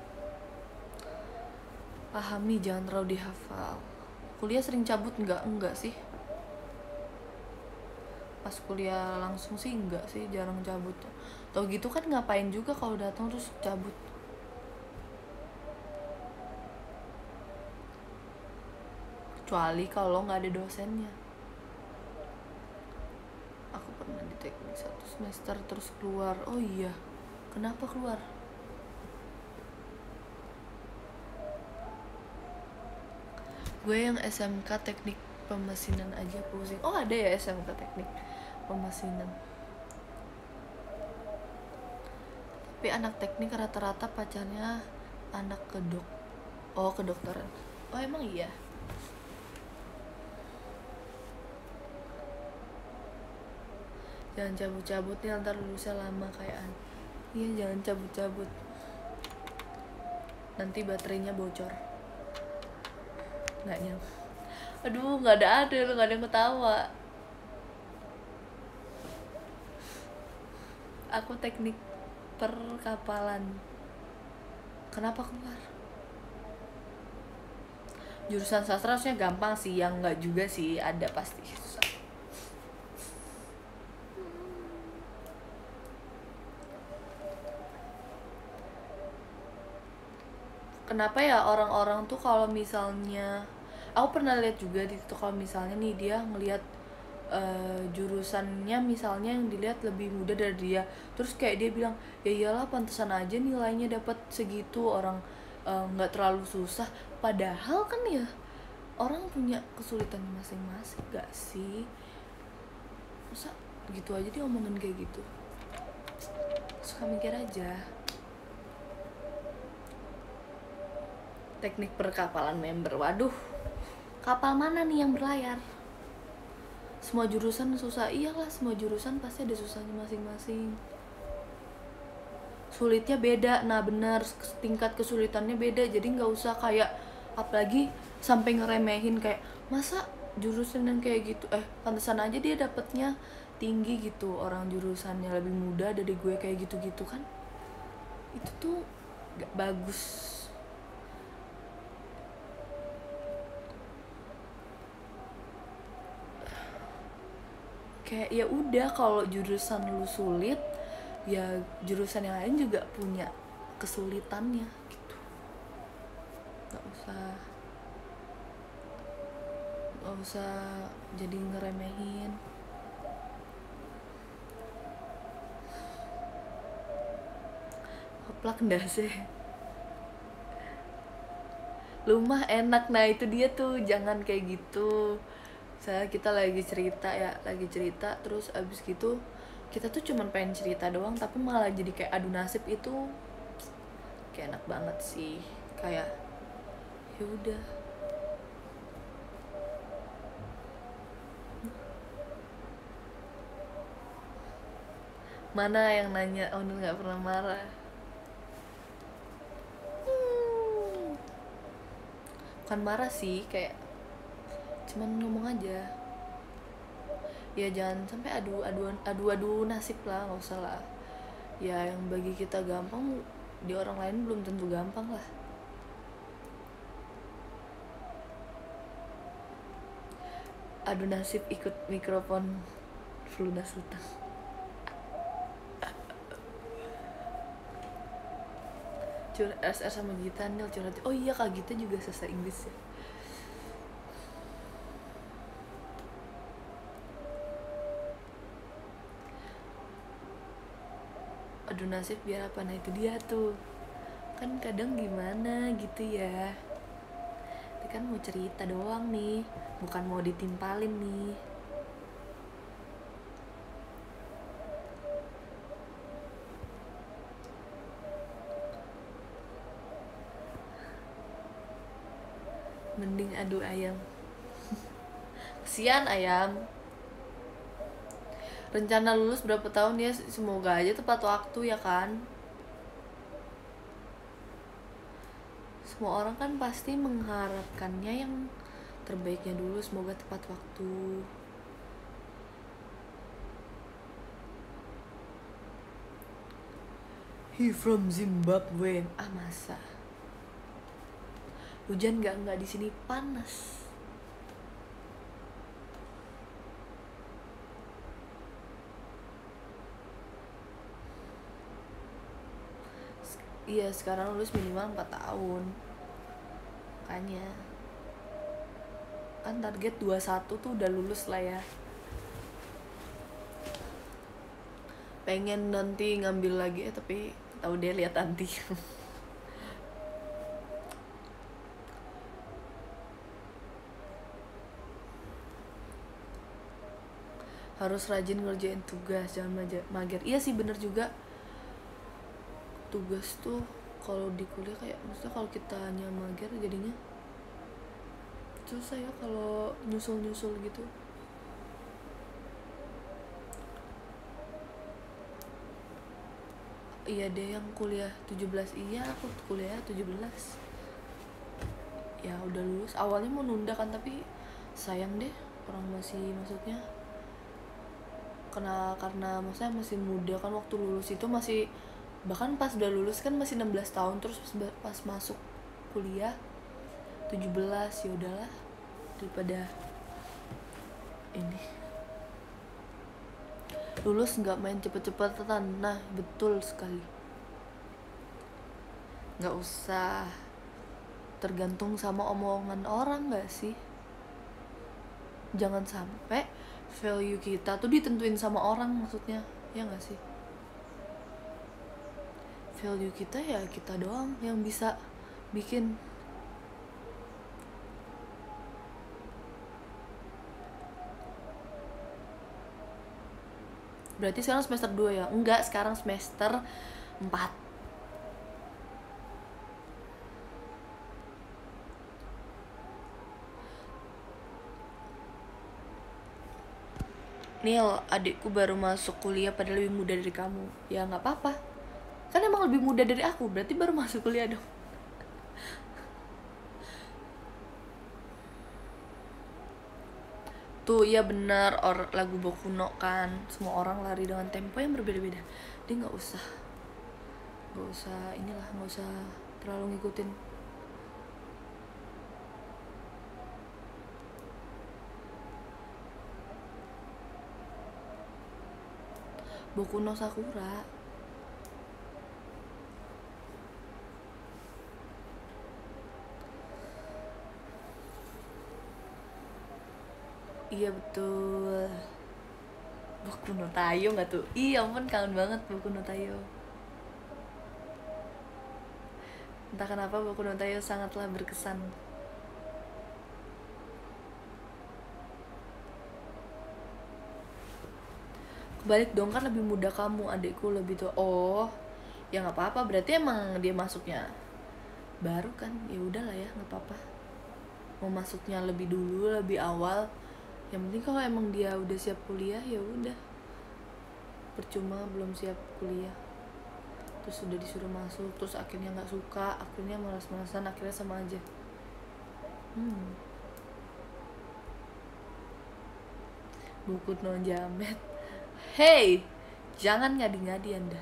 Pahami, jangan terlalu dihafal. Kuliah sering cabut enggak? Enggak sih. Pas kuliah langsung sih enggak sih, jarang cabut. Tau gitu kan ngapain juga kalau datang terus cabut. Kecuali kalau nggak ada dosennya. Aku pernah di teknik satu semester terus keluar. Oh iya, kenapa keluar? Gue yang S M K teknik pemesinan aja pusing. Oh ada ya S M K teknik pemesinan. Tapi anak teknik rata-rata pacarnya anak kedok. Oh kedokteran. Oh emang iya. Jangan cabut-cabut nih, ntar lulusnya lama kayak an. Iya jangan cabut-cabut, nanti baterainya bocor. Nggak nyam. Aduh nggak ada ada nggak ada yang ketawa. Aku teknik perkapalan. Kenapa keluar? Jurusan sastra harusnya gampang sih, yang nggak juga sih, ada pasti susah. Kenapa ya orang-orang tuh kalau misalnya, aku pernah lihat juga di situ, kalau misalnya nih dia ngelihat uh, jurusannya misalnya yang dilihat lebih mudah dari dia, terus kayak dia bilang ya iyalah pantesan aja nilainya dapat segitu, orang nggak uh, terlalu susah. Padahal kan ya orang punya kesulitan masing-masing gak sih? Masa gitu aja dia omongin kayak gitu? Suka mikir aja. Teknik perkapalan member, waduh, kapal mana nih yang berlayar? Semua jurusan susah, iyalah semua jurusan pasti ada susahnya masing-masing. Sulitnya beda, nah benar, tingkat kesulitannya beda, jadi nggak usah kayak, apalagi sampai ngeremehin kayak masa jurusan yang kayak gitu, eh pantesan aja dia dapetnya tinggi gitu, orang jurusannya lebih mudah dari gue kayak gitu-gitu kan, itu tuh nggak bagus. Kayak ya udah, kalau jurusan lu sulit ya jurusan yang lain juga punya kesulitannya gitu. Nggak usah nggak usah jadi ngeremehin. Keplak ndak sih? Lumah enak, nah itu dia tuh, jangan kayak gitu. Saya kita lagi cerita ya, lagi cerita terus abis gitu kita tuh cuman pengen cerita doang, tapi malah jadi kayak adu nasib, itu kayak enak banget sih, kayak ya udah. Mana yang nanya oh nggak pernah marah? Hmm. Bukan marah sih, kayak cuman ngomong aja. Ya jangan sampai adu adu adu adu nasib lah, nggak usah lah. Ya yang bagi kita gampang di orang lain belum tentu gampang lah. Adu nasib ikut mikrofon lunas utang. Curhat S R sama Gita Nil curhat. Oh iya Kak Gita juga sastra Inggris ya. Adu nasib biar apa? Nah itu dia tuh, kan kadang gimana gitu ya, itu kan mau cerita doang nih, bukan mau ditimpalin nih. Mending adu ayam. Kesian ayam. Rencana lulus berapa tahun ya? Semoga aja tepat waktu ya kan. semua orang kan pasti mengharapkannya yang terbaiknya dulu, semoga tepat waktu. He from Zimbabwe. Ah masa? Hujan nggak nggak di sini panas. Iya sekarang lulus minimal empat tahun. Makanya kan target dua puluh satu tuh udah lulus lah ya. Pengen nanti ngambil lagi ya, tapi tahu deh, lihat nanti. Harus rajin ngerjain tugas, jangan mager. Iya sih bener juga, tugas tuh kalau di kuliah kayak maksudnya kalau kita hanya mager jadinya susah ya kalau nyusul-nyusul gitu. Iya deh, yang kuliah tujuh belas, iya aku kuliah tujuh belas. Ya udah lulus, awalnya mau nunda kan, tapi sayang deh orang masih, maksudnya karena karena maksudnya masih muda kan, waktu lulus itu masih, bahkan pas udah lulus kan masih enam belas tahun, terus pas, pas masuk kuliah tujuh belas. Ya udahlah, daripada ini lulus nggak main cepet-cepetan. Nah betul sekali, nggak usah tergantung sama omongan orang, nggak sih? Jangan sampai value kita tuh ditentuin sama orang, maksudnya ya nggak sih? Value kita ya kita doang yang bisa bikin. Berarti sekarang semester dua ya? Enggak, sekarang semester empat. Nil, adikku baru masuk kuliah padahal lebih muda dari kamu. Ya nggak apa-apa, kan emang lebih muda dari aku, berarti baru masuk kuliah dong. Tuh ya benar, or lagu Boku no kan, semua orang lari dengan tempo yang berbeda-beda. Dia nggak usah nggak usah inilah nggak usah terlalu ngikutin. Boku no Sakura. Iya betul. Boku no Tayo nggak tuh? Iya ampun, kangen banget Boku no Tayo. Entah kenapa Boku no Tayo sangatlah berkesan. Kebalik dong, kan lebih muda kamu, adikku lebih tua. Oh ya nggak apa-apa, berarti emang dia masuknya baru kan, ya udahlah ya nggak apa-apa. Mau masuknya lebih dulu, lebih awal, yang penting kalau emang dia udah siap kuliah ya udah. Percuma belum siap kuliah terus udah disuruh masuk, terus akhirnya nggak suka, akhirnya malas-malasan, akhirnya sama aja. hmm. Buku no jamet. Hey, jangan ngadi-ngadi Anda.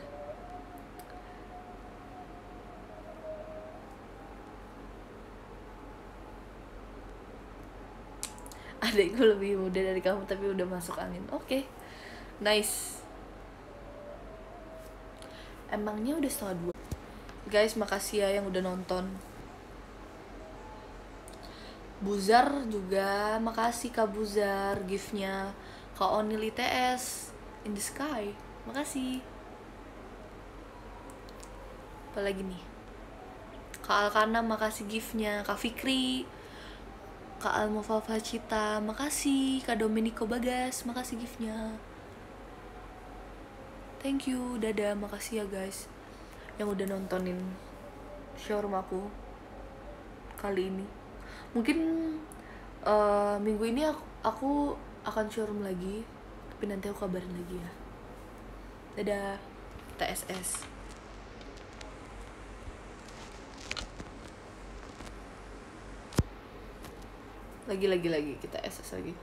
Adikku lebih muda dari kamu tapi udah masuk angin. Oke, okay. Nice. Emangnya udah setengah dua. Guys, makasih ya yang udah nonton. Buzar juga, makasih Kak Buzar giftnya. Kak Onil I T S In the Sky, makasih. Apalagi nih, Kak Alkana makasih giftnya. Kak Fikri, Kak Almofal Facita, makasih. Kak Domenico Bagas, makasih giftnya. Thank you, dadah, makasih ya guys yang udah nontonin showroom aku kali ini. Mungkin uh, minggu ini aku, aku akan showroom lagi, tapi nanti aku kabarin lagi ya. Dadah, T S S. lagi lagi lagi kita S S lagi.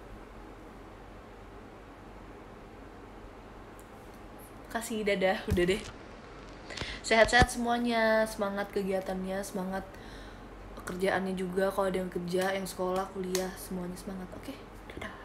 Kasih, dadah, udah deh. Sehat-sehat semuanya, semangat kegiatannya, semangat kerjaannya juga, kalau ada yang kerja, yang sekolah, kuliah, semuanya semangat. Oke, dadah.